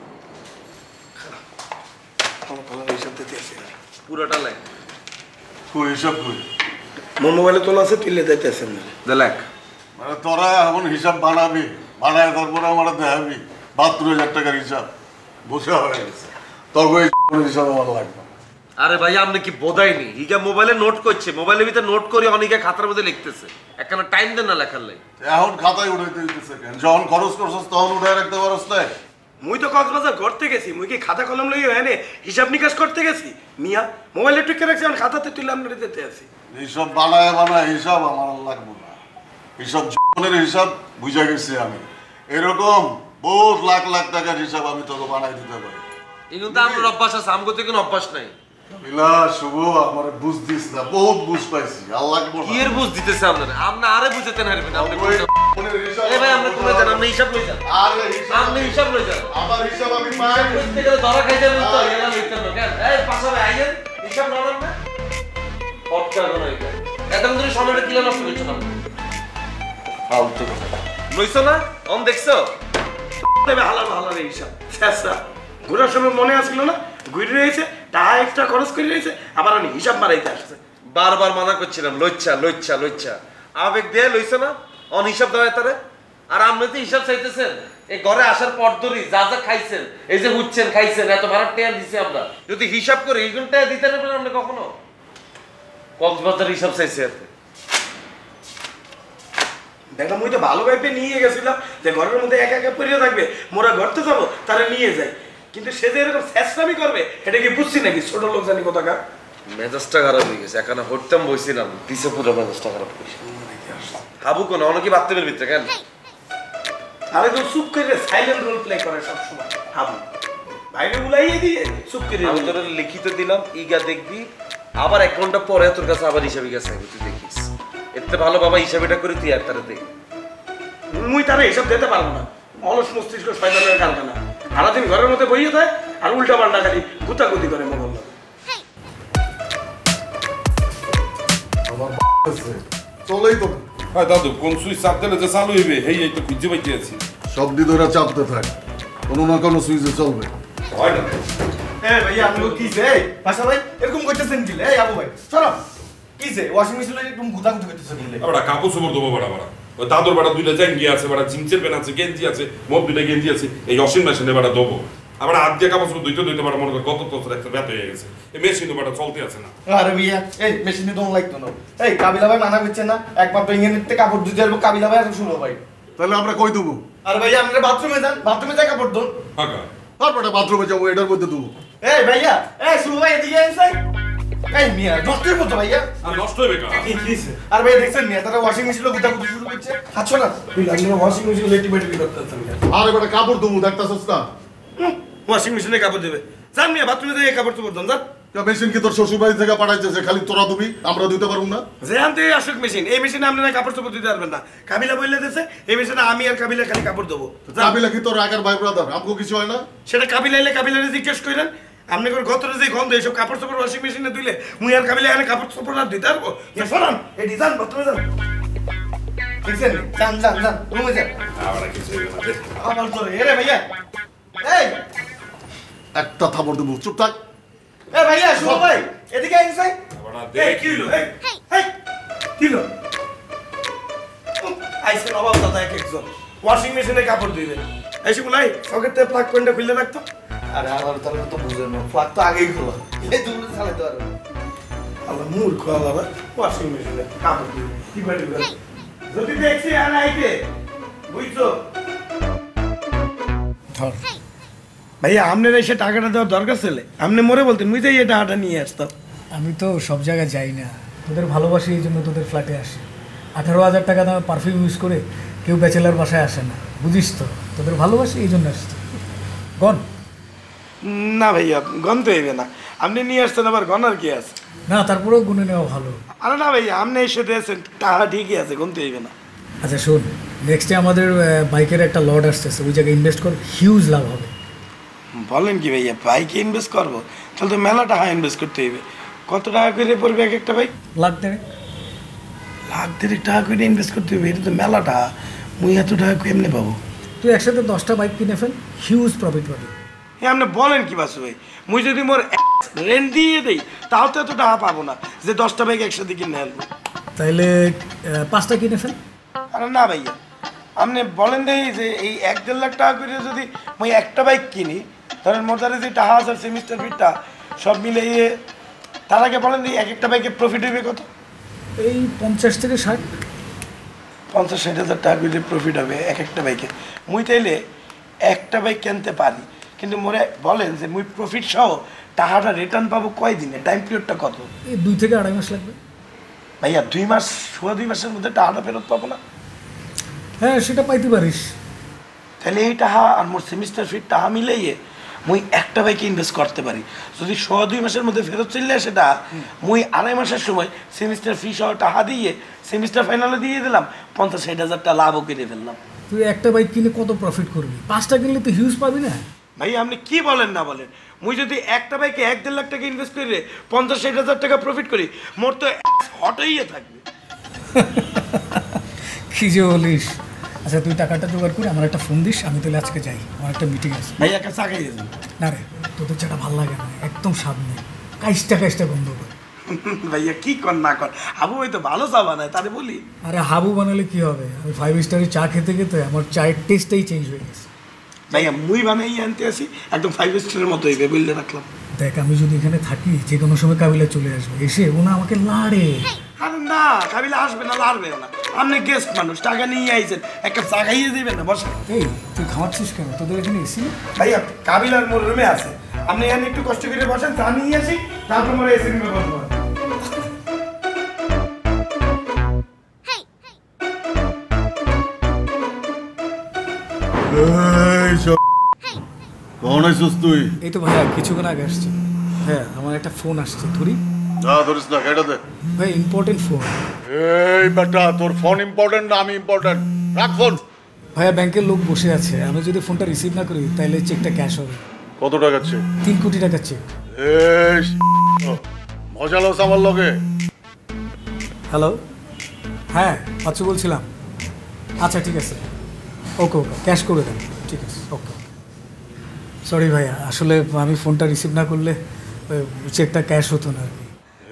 হিসাব দিতে আছি পুরোটা লাইন কই হিসাব কই? মোর মোবাইলে তোলা আছে, তুলে দিতে আছেন দেখ। মানে তোরা এখন হিসাব বানাবি, বানায় তারপরে আমার দেখাবি বাহাত্তর হাজার টাকার হিসাব বসে হয়ে গেছে। তবে হিসাব আমার লাগবে। আরে ভাই আপনি কি বোধাইনি? ইগা মোবাইলে নোট করছে, মোবাইলের ভিতরে নোট করে অনেকে খাতার মধ্যে লিখতেছে। একখানা টাইম দেন না লেখার লাই। এখন খাতায় উঠাইতে দিতেছে কেন? যখন খরচ করছস তখন উঠায় রাখতে পারস না? মুই তো কক্সবাজার ঘুরতে গেছি, মুই কি খাতা কলম লইয়া এনে হিসাব নিকাশ করতে গেছি? মিয়া মোবাইলে টুকে রাখছি, এখন খাতাতে তুলে আপনার দিতে আছি। হিসাব বানায় বানায় হিসাব আমার আর লাগবে না। হিসাব জীবনের হিসাব বুঝা গেছি আমি। এরকম বহুত লাখ লাখ টাকার হিসাব আমি তোকে বানাই দিতে পারি। এগুলো তো আমার অভ্যাস আছে, আমগো তো কোনো অভ্যাস নাই। বিলাস শুভ আমার বুঝ দিস না, বহুত বুঝ পাইছি। আল্লাহ কি এর বুঝ দিতেছে আপনারা? আপনি আরে বুঝাতেন হারবেন আপনি। এই ভাই আপনি কোন জানেন? আপনি হিসাব লই যান। আরে হিসাব আপনি হিসাব লই যান। আমার হিসাব আমি পাই। করতে গেলে ধরা খাই যাবেন তো, এলা লইতেন না কেন? এই পাশে ভাই আইয়েন, হিসাব নামান না। পটকা কোন এটা। এতক্ষণ ধরে সময়টা কিলা নষ্ট করছেন আপনি। ফালতু কথা। লইছো না? অন দেখছো? দেবে হালাল হালাল হিসাব। শেষা ঘুরার সময় মনে আসছিল না? ঘুরে রয়েছে, টাকা এক্সট্রা খরচ করে রয়েছে, আবার আমি হিসাব মারাইতে আসছে। বারবার মানা করছিলাম লইচ্ছা লইচ্ছা লইচ্ছা। আবেগ দিয়ে লইছো না? অন হিসাব দেওয়া তারে। আর আপনি তো হিসাব চাইতেছেন এই ঘরে আসার পর ধরি যা যা খাইছেন, এই যে উঠছেন খাইছেন, এত ভাড়া টেয়া দিছে আমরা। যদি হিসাব করে এই গুণ টাকা দিতে পারবেন আপনি কখনো? কক্সবাজার হিসাব চাইছে এত। দেখলাম মুই তো ভালো ভাইপে নিয়ে গেছিলাম যে ঘরের মধ্যে একা একা পড়ে থাকবে, মোরা ঘরতে যাবো তারা নিয়ে যায়। কিন্তু সে যে এরকম শেষরামি করবে এটা কি বুঝছি নাকি? ছোট লোক জানি কোথাকার। মেজাজটা খারাপ হয়ে গেছে। এখানে হরতাম বইছিলাম, দিছে পুরো মেজাজটা খারাপ হয়েছে। হাবু কোন অনেকে বাথরুমের ভিতরে কেন? আরে তো চুপ করে সাইলেন্ট রোল প্লে করে সব সময় হাবু। বাইরে উলাইয়ে দিয়ে চুপ করে আমি তোর লিখিত দিলাম, ইগা দেখবি আবার এক ঘন্টা পরে তোর কাছে আবার হিসাবে গেছে, তুই দেখিস। এতে ভালো বাবা হিসাবটা করে তুই আর তারা দেখ। মুই তারা হিসাব দিতে পারবো না, অলস মস্তিষ্ক শয়তানের কারখানা। সারাদিন ঘরের মধ্যে বইয়ে থাকে আর উল্টা পাল্টা খালি গুতাগুতি করে মগল। চলেই তো হ্যাঁ দাদু কোন সুইচ চাপ দিলে যে চালু হইবে এই এই তো খুঁজে পাইতে আছি। সব দিয়ে ধরে চাপতে থাক, কোনো না কোনো সুইচে চলবে। হয় না এই ভাই আপনি কি যে পাশা ভাই এরকম করতেছেন কি? এই আবু ভাই চলো কি যে ওয়াশিং মেশিনে একদম গুতাগুতি করতেছেন কি? আবার কাপড় চোপড় দেবো বড়া বড়া। ওই দাদুর বেড়া দুইটা জ্যাঙ্গি আছে, বেড়া জিন্সের প্যান্ট আছে, গেঞ্জি আছে, মোট দুইটা গেঞ্জি আছে, এই ওয়াশিং মেশিনে বেড়া দেবো। আবার হাত দিয়ে কাপড় চোপড় দুইটা দুইটা বেড়া মনে করে গত বছর একটা ব্যথা হয়ে গেছে। এই মেশিন বেড়া চলতে আছে না। আরে ভাইয়া এই মেশিনে দম লাগতো না। এই কাবিলা ভাই মানা করছেন না একমাত্র ইঞ্জিনিয়ারতে কাপড় ধুতে আসবো কাবিলা ভাই আর শুনো ভাই। তাহলে আমরা কই দেবো? আরে ভাইয়া আমরা বাথরুমে যান, বাথরুমে যাই কাপড় ধুন। হ্যাঁ তারপরে বাথরুমে যাবো, এটার মধ্যে দেবো। এই ভাইয়া এই শুনো ভাই এদিকে এসে এই মিয়া নষ্টের মতো ভাইয়া। আর নষ্ট হবে কা? আর ভাই দেখছেন মিয়া তারা ওয়াশিং মেশিনে গুতাগুতি শুরু করছে। আচ্ছা না আপনি ওয়াশিং মেশিনে লেটি বেটি করতেছেন। আরে বেটা কাপড় দেবো দেখতাছস না? ওয়াশিং মেশিনে কাপড় দেবে জান মিয়া, বাথরুমে যাই কাপড় চোপড় দেন যান। মেশিন কি তোর শ্বশুর বাড়ি থেকে পাঠাইছে খালি তোরা দিবি, আমরা দিতে পারবো না? যে আনতে আসুক মেশিন, এই মেশিনে আপনারা কাপড় চোপড় দিতে পারবেন না। কাবিলা বললে দিয়েছে এই মেশিনে আমি আর কাবিলা খালি কাপড় দেবো। কাবিলা কি তোর আগের ভাই ব্রাদার? আমগো কিছু হয় না? সেটা কাবিলা এলে কাবিলারে জিজ্ঞেস করেন। আপনি করে গতরে যে গন্ধ এইসব কাপড় চোপড় ওয়াশিং মেশিনে দিলে মুই আর কাবিলা এখানে কাপড় চোপড় আর দিতে পারবো? সরান এই ডিজাইন বাথরুমে যান। দেখছেন যান যান যান রুমে যান আবার কিছু হইবে না রে। আমার তো রে ভাইয়া এই একটা থাপড় দেবো চুপ থাক এ ভাইয়া শুনো ভাই এদিকে আইন সাই আবার দেখ কি হলো এই এই কি হলো আইসে অভাব দাদা এক একজন ওয়াশিং মেশিনে কাপড় ধুইবে এসে বলাই সকেটে প্লাগ পয়েন্টটা খুলে রাখতো আরে আমার তাহলে তো বুঝে না প্লাগ তো আগেই খোলা এই দুটো চালাতে পারবে আল্লাহ মূর্খ আল্লাহ ওয়াশিং মেশিনে কাপড় ধুইবে কি বাড়ি করে যদি দেখছি আর আইতে বুঝছো ধর ভাইয়া আপনার এসে টাকাটা দেওয়ার দরকার ছিল আপনি মরে বলতেন মুই এই টাকাটা নিয়ে আসতাম আমি তো সব জায়গায় যাই না, তোদের ভালোবাসি এই জন্য তোদের ফ্ল্যাটে আসি। আঠারো হাজার টাকা দামে পারফিউম ইউজ করে কেউ ব্যাচেলার বাসায় আসে না, বুঝিস তো, তোদের ভালোবাসি এই জন্য আসছি। গন না ভাইয়া গন তো হইবে না, আপনি নিয়ে আসছেন আবার গন আর কি আছে না, তারপরেও গুনে নেওয়া ভালো। আরে না ভাইয়া আপনি এসে দিয়েছেন টাকা ঠিকই আছে, গন তো হইবে না। আচ্ছা শোন, নেক্সটে আমাদের বাইকের একটা লট আসতেছে, ওই জায়গায় ইনভেস্ট কর, হিউজ লাভ হবে। বলেন কি ভাইয়া বাইকে ইনভেস্ট করবো? তাহলে তো মেলা টাকা ইনভেস্ট করতে হইবে। কত টাকা করে পড়বে এক একটা বাইক? লাখ দেড়েক। লাখ দেড়েক টাকা করে ইনভেস্ট করতে হবে, এটা তো মেলা টাকা। মুই এত টাকা কেমনে পাবো? তুই একসাথে দশটা বাইক কিনে ফেল, হিউজ প্রফিট পাবি। হ্যাঁ আপনি বলেন কি বাসু ভাই, মুই যদি মোর রেন্ট দিয়ে দেই তাও তো এত টাকা পাবো না যে দশটা বাইক একসাথে কিনে আনবো। তাইলে পাঁচটা কিনে ফেল। আরে না ভাইয়া আপনি বলেন দেখি যে এই এক দেড় লাখ টাকা করে যদি মুই একটা বাইক কিনি, ধরেন মোটারে যে টাকা আছে সেমিস্টার ফিটটা সব মিলিয়ে, তার আগে বলেন যে এক একটা বাইকের প্রফিট হইবে কত? এই পঞ্চাশ থেকে ষাট পঞ্চাশ ষাট হাজার টাকা করে প্রফিট হবে এক একটা বাইকে। মুই তাইলে একটা বাইক কিনতে পারি, কিন্তু মোরে বলেন যে মুই প্রফিট সহ টাকাটা রিটার্ন পাবো কয় দিনে? টাইম পিরিয়ডটা কত? এই দুই থেকে আড়াই মাস লাগবে। ভাইয়া দুই মাস সোয়া দুই মাসের মধ্যে টাকাটা ফেরত পাবো না? হ্যাঁ সেটা পাইতে পারিস। তাহলে এই টাকা আর মোর সেমিস্টার ফি টাকা মিলাইয়ে মুই একটা বাইকে ইনভেস্ট করতে পারি। যদি সোয়া দুই মাসের মধ্যে ফেরত চললে সেটা মুই আড়াই মাসের সময় সেমিস্টার ফি সহ টাকা দিয়ে সেমিস্টার ফাইনালে দিয়ে দিলাম, পঞ্চাশ ষাট হাজার টাকা লাভও কিনে ফেললাম। তুই একটা বাইক কিনে কত প্রফিট করবি? পাঁচটা কিনলে তো হিউজ পাবি না। ভাই আপনি কি বলেন না বলেন, মুই যদি একটা বাইকে এক দেড় লাখ টাকা ইনভেস্ট করে পঞ্চাশ ষাট হাজার টাকা প্রফিট করি, মোর তো হটাইয়ে থাকবে। কি যে বলিস। আচ্ছা তুই টাকাটা জোগাড় করে আমার একটা ফোন দিস, আমি তাহলে আজকে যাই, আমার একটা মিটিং আছে। ভাই একটা চা খাইয়ে দিন। না রে, তোদের চাটা ভালো লাগে না, একদম স্বাদ নেই, কাইসটা কাইসটা গন্ধ করে। ভাইয়া কি কর না কর, হাবু ভাই তো ভালো চা বানায়, তাহলে বলি। আরে হাবু বানালে কি হবে, আমি ফাইভ স্টারের চা খেতে খেতে আমার চায়ের টেস্টটাই চেঞ্জ হয়ে গেছে। ভাইয়া মুই বানাই আনতে আসি, একদম ফাইভ স্টারের মতো হইবে, বুঝলে রাখলাম। দেখ আমি যদি এখানে থাকি, যে কোনো সময় কাবিলা চলে আসবে, এসে ওনা আমাকে লাড়ে। আরে না কাবিলা আসবে না, লাড়বে না, আপনি গেস্ট মানুষ, টাকা নিয়ে আইছেন, একটা চা খাইয়ে দেবেন না, বসে। এই তুই খাওয়াচ্ছিস কেন? তোদের এখানে এসি না? ভাইয়া কাবিলার মোর রুমে আছে, আপনি এখানে একটু কষ্ট করে বসেন, চা নিয়ে আসি, তারপর মোর এসি রুমে বসবো। কখন আইসুস তুই? এই তো ভাইয়া কিছুক্ষণ আগে আসছি। হ্যাঁ আমার একটা ফোন আসছে, ধরি? না ধরিস না, কেটে দে। ভাই ইম্পর্টেন্ট ফোন। এই বেটা তোর ফোন ইম্পর্টেন্ট না আমি ইম্পর্টেন্ট? রাখ ফোন। ভাইয়া ব্যাংকের লোক বসে আছে, আমি যদি ফোনটা রিসিভ না করি তাহলে চেকটা ক্যাশ হবে। কত টাকা চেক? তিন কোটি টাকার চেক। এই মজা লোস আমার লগে। হ্যালো, হ্যাঁ আচ্ছা বলছিলাম। আচ্ছা ঠিক আছে, ওকে ওকে ক্যাশ করে দেন, ঠিক আছে ওকে। সরি ভাইয়া, আসলে আমি ফোনটা রিসিভ না করলে চেকটা ক্যাশ হতো না আর কি।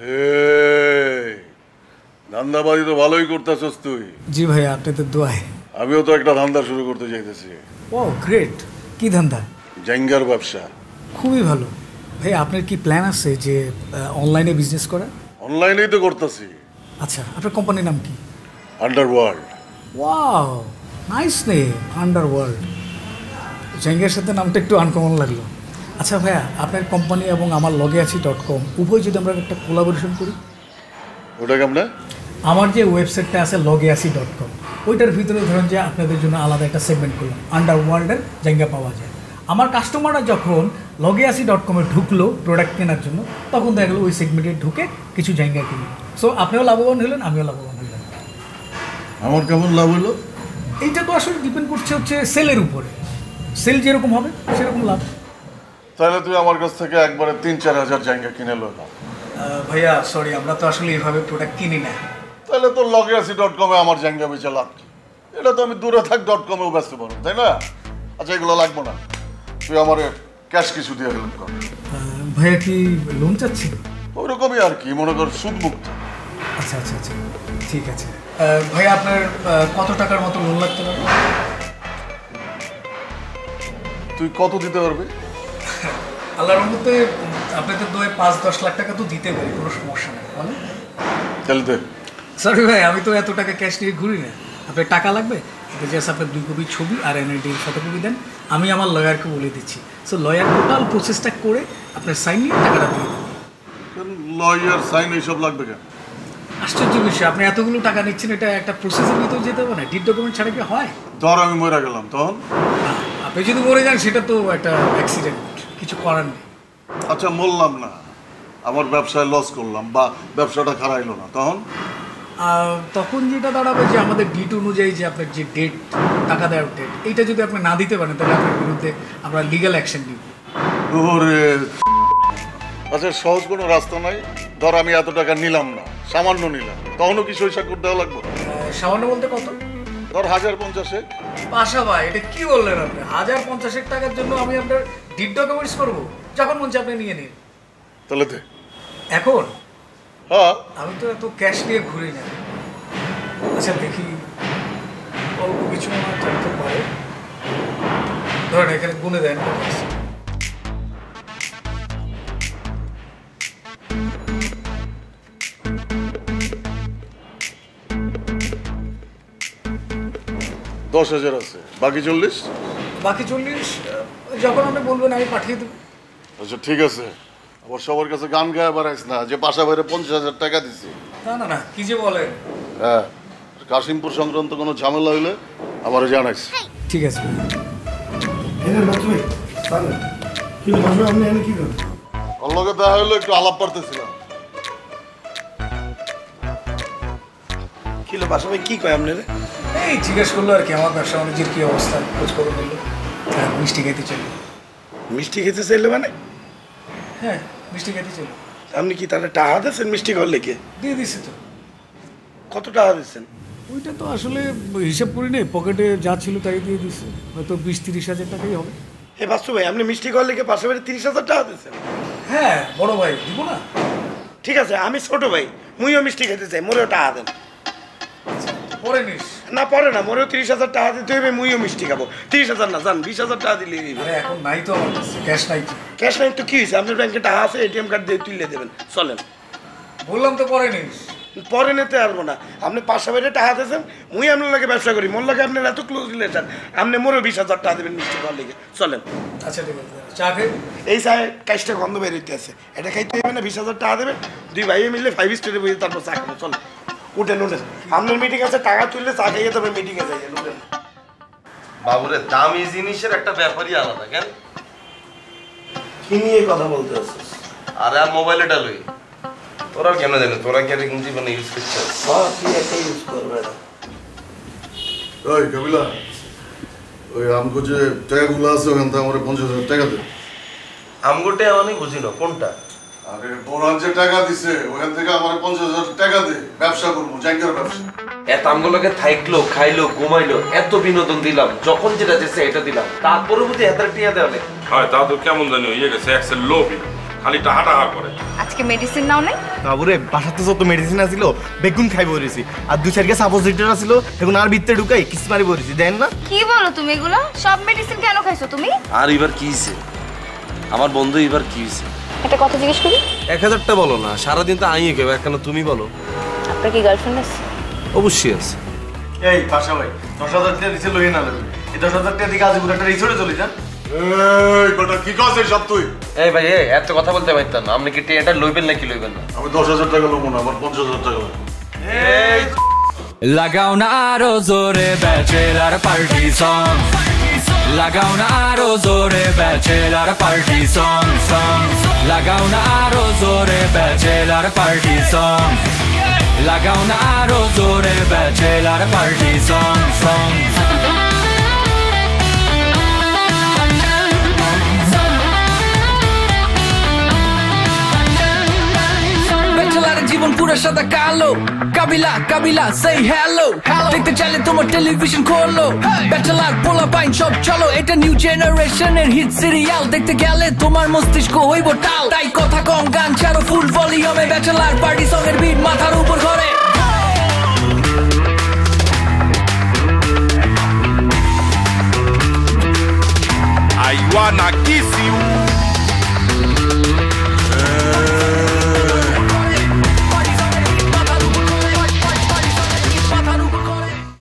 ধান্দাবাজি তো ভালোই করতেছস তুই। জি ভাইয়া আপনাদের দোয়ায়। আমিও তো একটা ধান্দা শুরু করতে চাইতেছি। ও গ্রেট, কি ধান্দা? জাঙ্গার ব্যবসা। খুবই ভালো ভাই। আপনার কি প্ল্যান আছে যে অনলাইনে বিজনেস করা? অনলাইনেই তো করতেছি। আচ্ছা আপনার কোম্পানির নাম কি? Underworld. Wow nice name, underworld. জাঙ্গের সাথে নামটা একটু আনকমন লাগলো। আচ্ছা ভাইয়া আপনার কোম্পানি এবং আমার লগে আছি ডট কম উভয় যদি আমরা একটা কোলাবোরেশন করি? ওটা কেমন? আমার যে ওয়েবসাইটটা আছে লগে আসি ডট কম, ওইটার ভিতরে ধরেন যে আপনাদের জন্য আলাদা একটা সেগমেন্ট করলাম, আন্ডারওয়ার্ল্ডের জায়গা পাওয়া যায়। আমার কাস্টমাররা যখন লগে আসি ডট কমে ঢুকলো প্রোডাক্ট কেনার জন্য, তখন দেখা গেলো ওই সেগমেন্টে ঢুকে কিছু জায়গা কিনলো। সো আপনিও লাভবান হলেন, আমিও লাভবান হইলাম। আমার কেমন লাভ হলো? এইটা তো আসলে ডিপেন্ড করছে হচ্ছে সেলের উপরে, সেল যেরকম হবে সেরকম লাভ। তাহলে তুই আমার কাছ থেকে একবারে তিন চার হাজার জায়গা কিনে লো না? ভাইয়া সরি, আমরা তো আসলে এইভাবে প্রোডাক্ট কিনি না। তাহলে তোর লগে আসি ডট কমে আমার জায়গা বেচে লাভ কি? এটা তো আমি দূরে থাক ডট কমেও ব্যস্ত পারো, তাই না? আচ্ছা এগুলো লাগবো না, তুই আমার ক্যাশ কিছু দিয়ে হেল্প কর। ভাইয়া কি লোন চাচ্ছি? ওইরকমই আর কি, মনে কর সুদ মুক্ত। আচ্ছা আচ্ছা আচ্ছা ঠিক আছে। ভাইয়া আপনার কত টাকার মতো লোন লাগতে পারে? তুই কত দিতে পারবি? আল্লাহর রহমতে আপনাদের দোয়ে পাঁচ দশ লাখ টাকা তো দিতে পারি, কোনো সমস্যা নেই। বলে চলতে সরি ভাই, আমি তো এত টাকা ক্যাশ নিয়ে ঘুরি না। আপনার টাকা লাগবে তো জাস্ট আপনার দুই কপি ছবি আর এনআইডির ফটোকপি দেন, আমি আমার লয়ারকে বলে দিচ্ছি। সো লয়ার টোটাল প্রসেসটা করে আপনার সাইন নিয়ে টাকাটা দিয়ে দেবেন। লয়ার সাইন এইসব লাগবে কেন? আশ্চর্য বিষয়, আপনি এতগুলো টাকা নিচ্ছেন, এটা একটা প্রসেসের ভিতরে যেতে হবে না? ডিড ডকুমেন্ট ছাড়া কি হয়? ধর আমি মরে গেলাম তখন? আপনি যদি মরে যান সেটা তো একটা অ্যাক্সিডেন্ট, কিছু করার নেই। আচ্ছা মরলাম না, আমার ব্যবসায় লস করলাম বা ব্যবসাটা খারাইলো না, তখন? তখন যেটা দাঁড়াবে যে আমাদের ডিট অনুযায়ী যে আপনার যে ডেট, টাকা দেওয়ার ডেট, এইটা যদি আপনি না দিতে পারেন তাহলে আপনার বিরুদ্ধে আমরা লিগ্যাল অ্যাকশন নিব। ওরে আচ্ছা, সহজ কোনো রাস্তা নাই? ধর আমি এত টাকা নিলাম না, সামান্য নিলাম, তখনও কি সই স্বাক্ষর দেওয়া লাগবে? সামান্য বলতে কত? ধর হাজার পঞ্চাশে। পাশা ভাই, এটা কি বললেন আপনি? হাজার পঞ্চাশের টাকার জন্য আমি আপনার ডিট ডকুমেন্টস করবো? যখন মন চায় আপনি নিয়ে নিন। তাহলে দে এখন? হ্যাঁ, আমি তো এত ক্যাশ নিয়ে ঘুরি না। আচ্ছা দেখি, অল্প কিছু আমার থাকতে পারে। ধরেন এখানে গুনে দেন। দশ হাজার আছে, বাকি চল্লিশ? বাকি চল্লিশ যখন আপনি বলবেন আমি পাঠিয়ে দেবো। আচ্ছা ঠিক আছে, আবার সবার কাছে গান গায়ে বেড়াইস না যে পাশা বাইরে পঞ্চাশ হাজার টাকা দিছি। না না না, কি যে বলেন। হ্যাঁ, কাশিমপুর সংক্রান্ত কোনো ঝামেলা হইলে আমার জানাইস। ঠিক আছে। ওর লগে দেখা হইলো, একটু আলাপ পারতেছিলাম। কিলো পাশা ভাই কি কয় আপনার? এই জিজ্ঞেস করলো আর কি, আমার ব্যবসা বাণিজ্যের কি অবস্থা, খোঁজ খবর দিল। হ্যাঁ, মিষ্টি খেতে চললো। মিষ্টি খেতে চাইলে মানে? হ্যাঁ, মিষ্টি খেতে চললো। আপনি কি তাহলে টাকা দিয়েছেন মিষ্টি ঘর লেগে? দিয়ে দিছি তো। কত টাকা দিচ্ছেন? ওইটা তো আসলে হিসাব করি নেই, পকেটে যা ছিল তাই দিয়ে দিচ্ছে, হয়তো বিশ তিরিশ হাজার টাকাই হবে। এ বাস্তু ভাই, আপনি মিষ্টি ঘর লেগে পাশে বাড়ি তিরিশ হাজার টাকা দিচ্ছেন? হ্যাঁ বড় ভাই, দিব না? ঠিক আছে, আমি ছোট ভাই, মুইও মিষ্টি খেতে চাই, মোরেও টাকা দেন। পরে নিস না? পরে না, মোরেও তিরিশ হাজার টাকা দিতে হবে, মুইও মিষ্টি খাবো। তিরিশ হাজার না, জান বিশ হাজার টাকা দিলে। এখন নাই তো আমার কাছে ক্যাশ নাই। ক্যাশ নাই তো কি হয়েছে? আপনার ব্যাংকে টাকা আছে, এটিএম কার্ড দিয়ে তুলে দেবেন, চলেন। বললাম তো পরে নিস। পরে নিতে পারবো না, আপনি পাশা বাইরে টাকা দিয়েছেন, মুই আপনার লাগে ব্যবসা করি, মোর লাগে আপনার এত ক্লোজ রিলেশন, আপনি মোরও বিশ হাজার টাকা দেবেন মিষ্টি খাওয়ার লেগে, চলেন। আচ্ছা ঠিক আছে, চা খেয়ে। এই চায় কাজটা গন্ধ বের হইতে আছে, এটা খাইতে হবে না, বিশ হাজার টাকা দেবেন, দুই ভাইয়ে মিলে ফাইভ স্টারে বসে তারপর চা খাবো, চলেন। উঠেন উঠেন, আপনার মিটিং আছে, টাকা তুললে চা খাইয়ে তবে মিটিংয়ে যাই। উঠেন। বাবুরে, দামি জিনিসের একটা ব্যাপারই আলাদা। কেন কি নিয়ে কথা বলতে আছিস? আরে আর মোবাইলটা লই, তোরা কেন জানি, তোরা কি এরকম জীবনে ইউজ করছিস? হ্যাঁ, তুই একটা ইউজ করবে না। ওই কবিলা, ওই আমগো যে টাকাগুলো আছে ওখান থেকে আমার পঞ্চাশ হাজার টাকা দে। আমগোটে আমি বুঝি না কোনটা। আরে বোরান যে টাকা দিছে ওখান থেকে আমার পঞ্চাশ হাজার টাকা দে, ব্যবসা করবো, জায়গার ব্যবসা। এত আমগুলোকে থাইকলো, খাইলো, ঘুমাইলো, এত বিনোদন দিলাম, যখন যেটা চেয়েছে এটা দিলাম, তারপরে বুঝি এত টিয়া দেওয়া নেই। হয় তা তো কেমন জানি হয়ে গেছে, এক্সেল লোভি, খালি টাহা টাহা করে। আজকে মেডিসিন নাও নাই? বাবুরে, বাসাতে যত মেডিসিন আছিল বেগুন খাই বলেছি, আর দু চারকে সাপোজিটর আছিল এখন আর ভিতরে ঢুকাই কিছু মারি বলেছি, দেন না? কি বলো তুমি এগুলো? সব মেডিসিন কেন খাইছো তুমি? আর এবার কি হয়েছে আমার বন্ধু, এবার কি হয়েছে? একটা কথা জিজ্ঞেস করি। এক হাজারটা বলো না, সারাদিন তো আইয়ে কেউ, কেন তুমি বলো। আপনার কি গার্লফ্রেন্ড আছে? অবশ্যই আছে। এই পাশা ভাই, দশ হাজার টাকা দিছে লই না লই, এই দশ হাজার টাকা দিকে আজ পুরো একটা রিসোর্টে চলে যান। এই বেটা কি কাজ এই সব তুই? এই ভাই, এই এত কথা বলতে পারতেন না, আপনি কি এটা লইবেন নাকি লইবেন না? আমি দশ হাজার টাকা লবো না, আমার পঞ্চাশ হাজার টাকা লাগবে। এই লাগাও না আরো জোরে ব্যাচেলার পার্টি সং, লাগাও না আরো জোরে ব্যাচেলার পার্টি সং সং, লাগাও না আরো জোরে ব্যাচেলার পার্টি সং, লাগাও না আরো জোরে bachelor party song song. Bachelor জীবন জীবন পুরো সাদা কালো কাবিলা কাবিলা সেই হ্যালো দেখতে চাইলে তোমার টেলিভিশন খোলো ব্যাচেলার পোলা পাইন সব চলো এটা নিউ জেনারেশনের হিট সিরিয়াল দেখতে গেলে তোমার মস্তিষ্ক হইব টাল তাই কথা কম গান ছাড়ো ফুল ভলিউমে ব্যাচেলার পার্টি সং এর বিট মাথার উপর ঘরে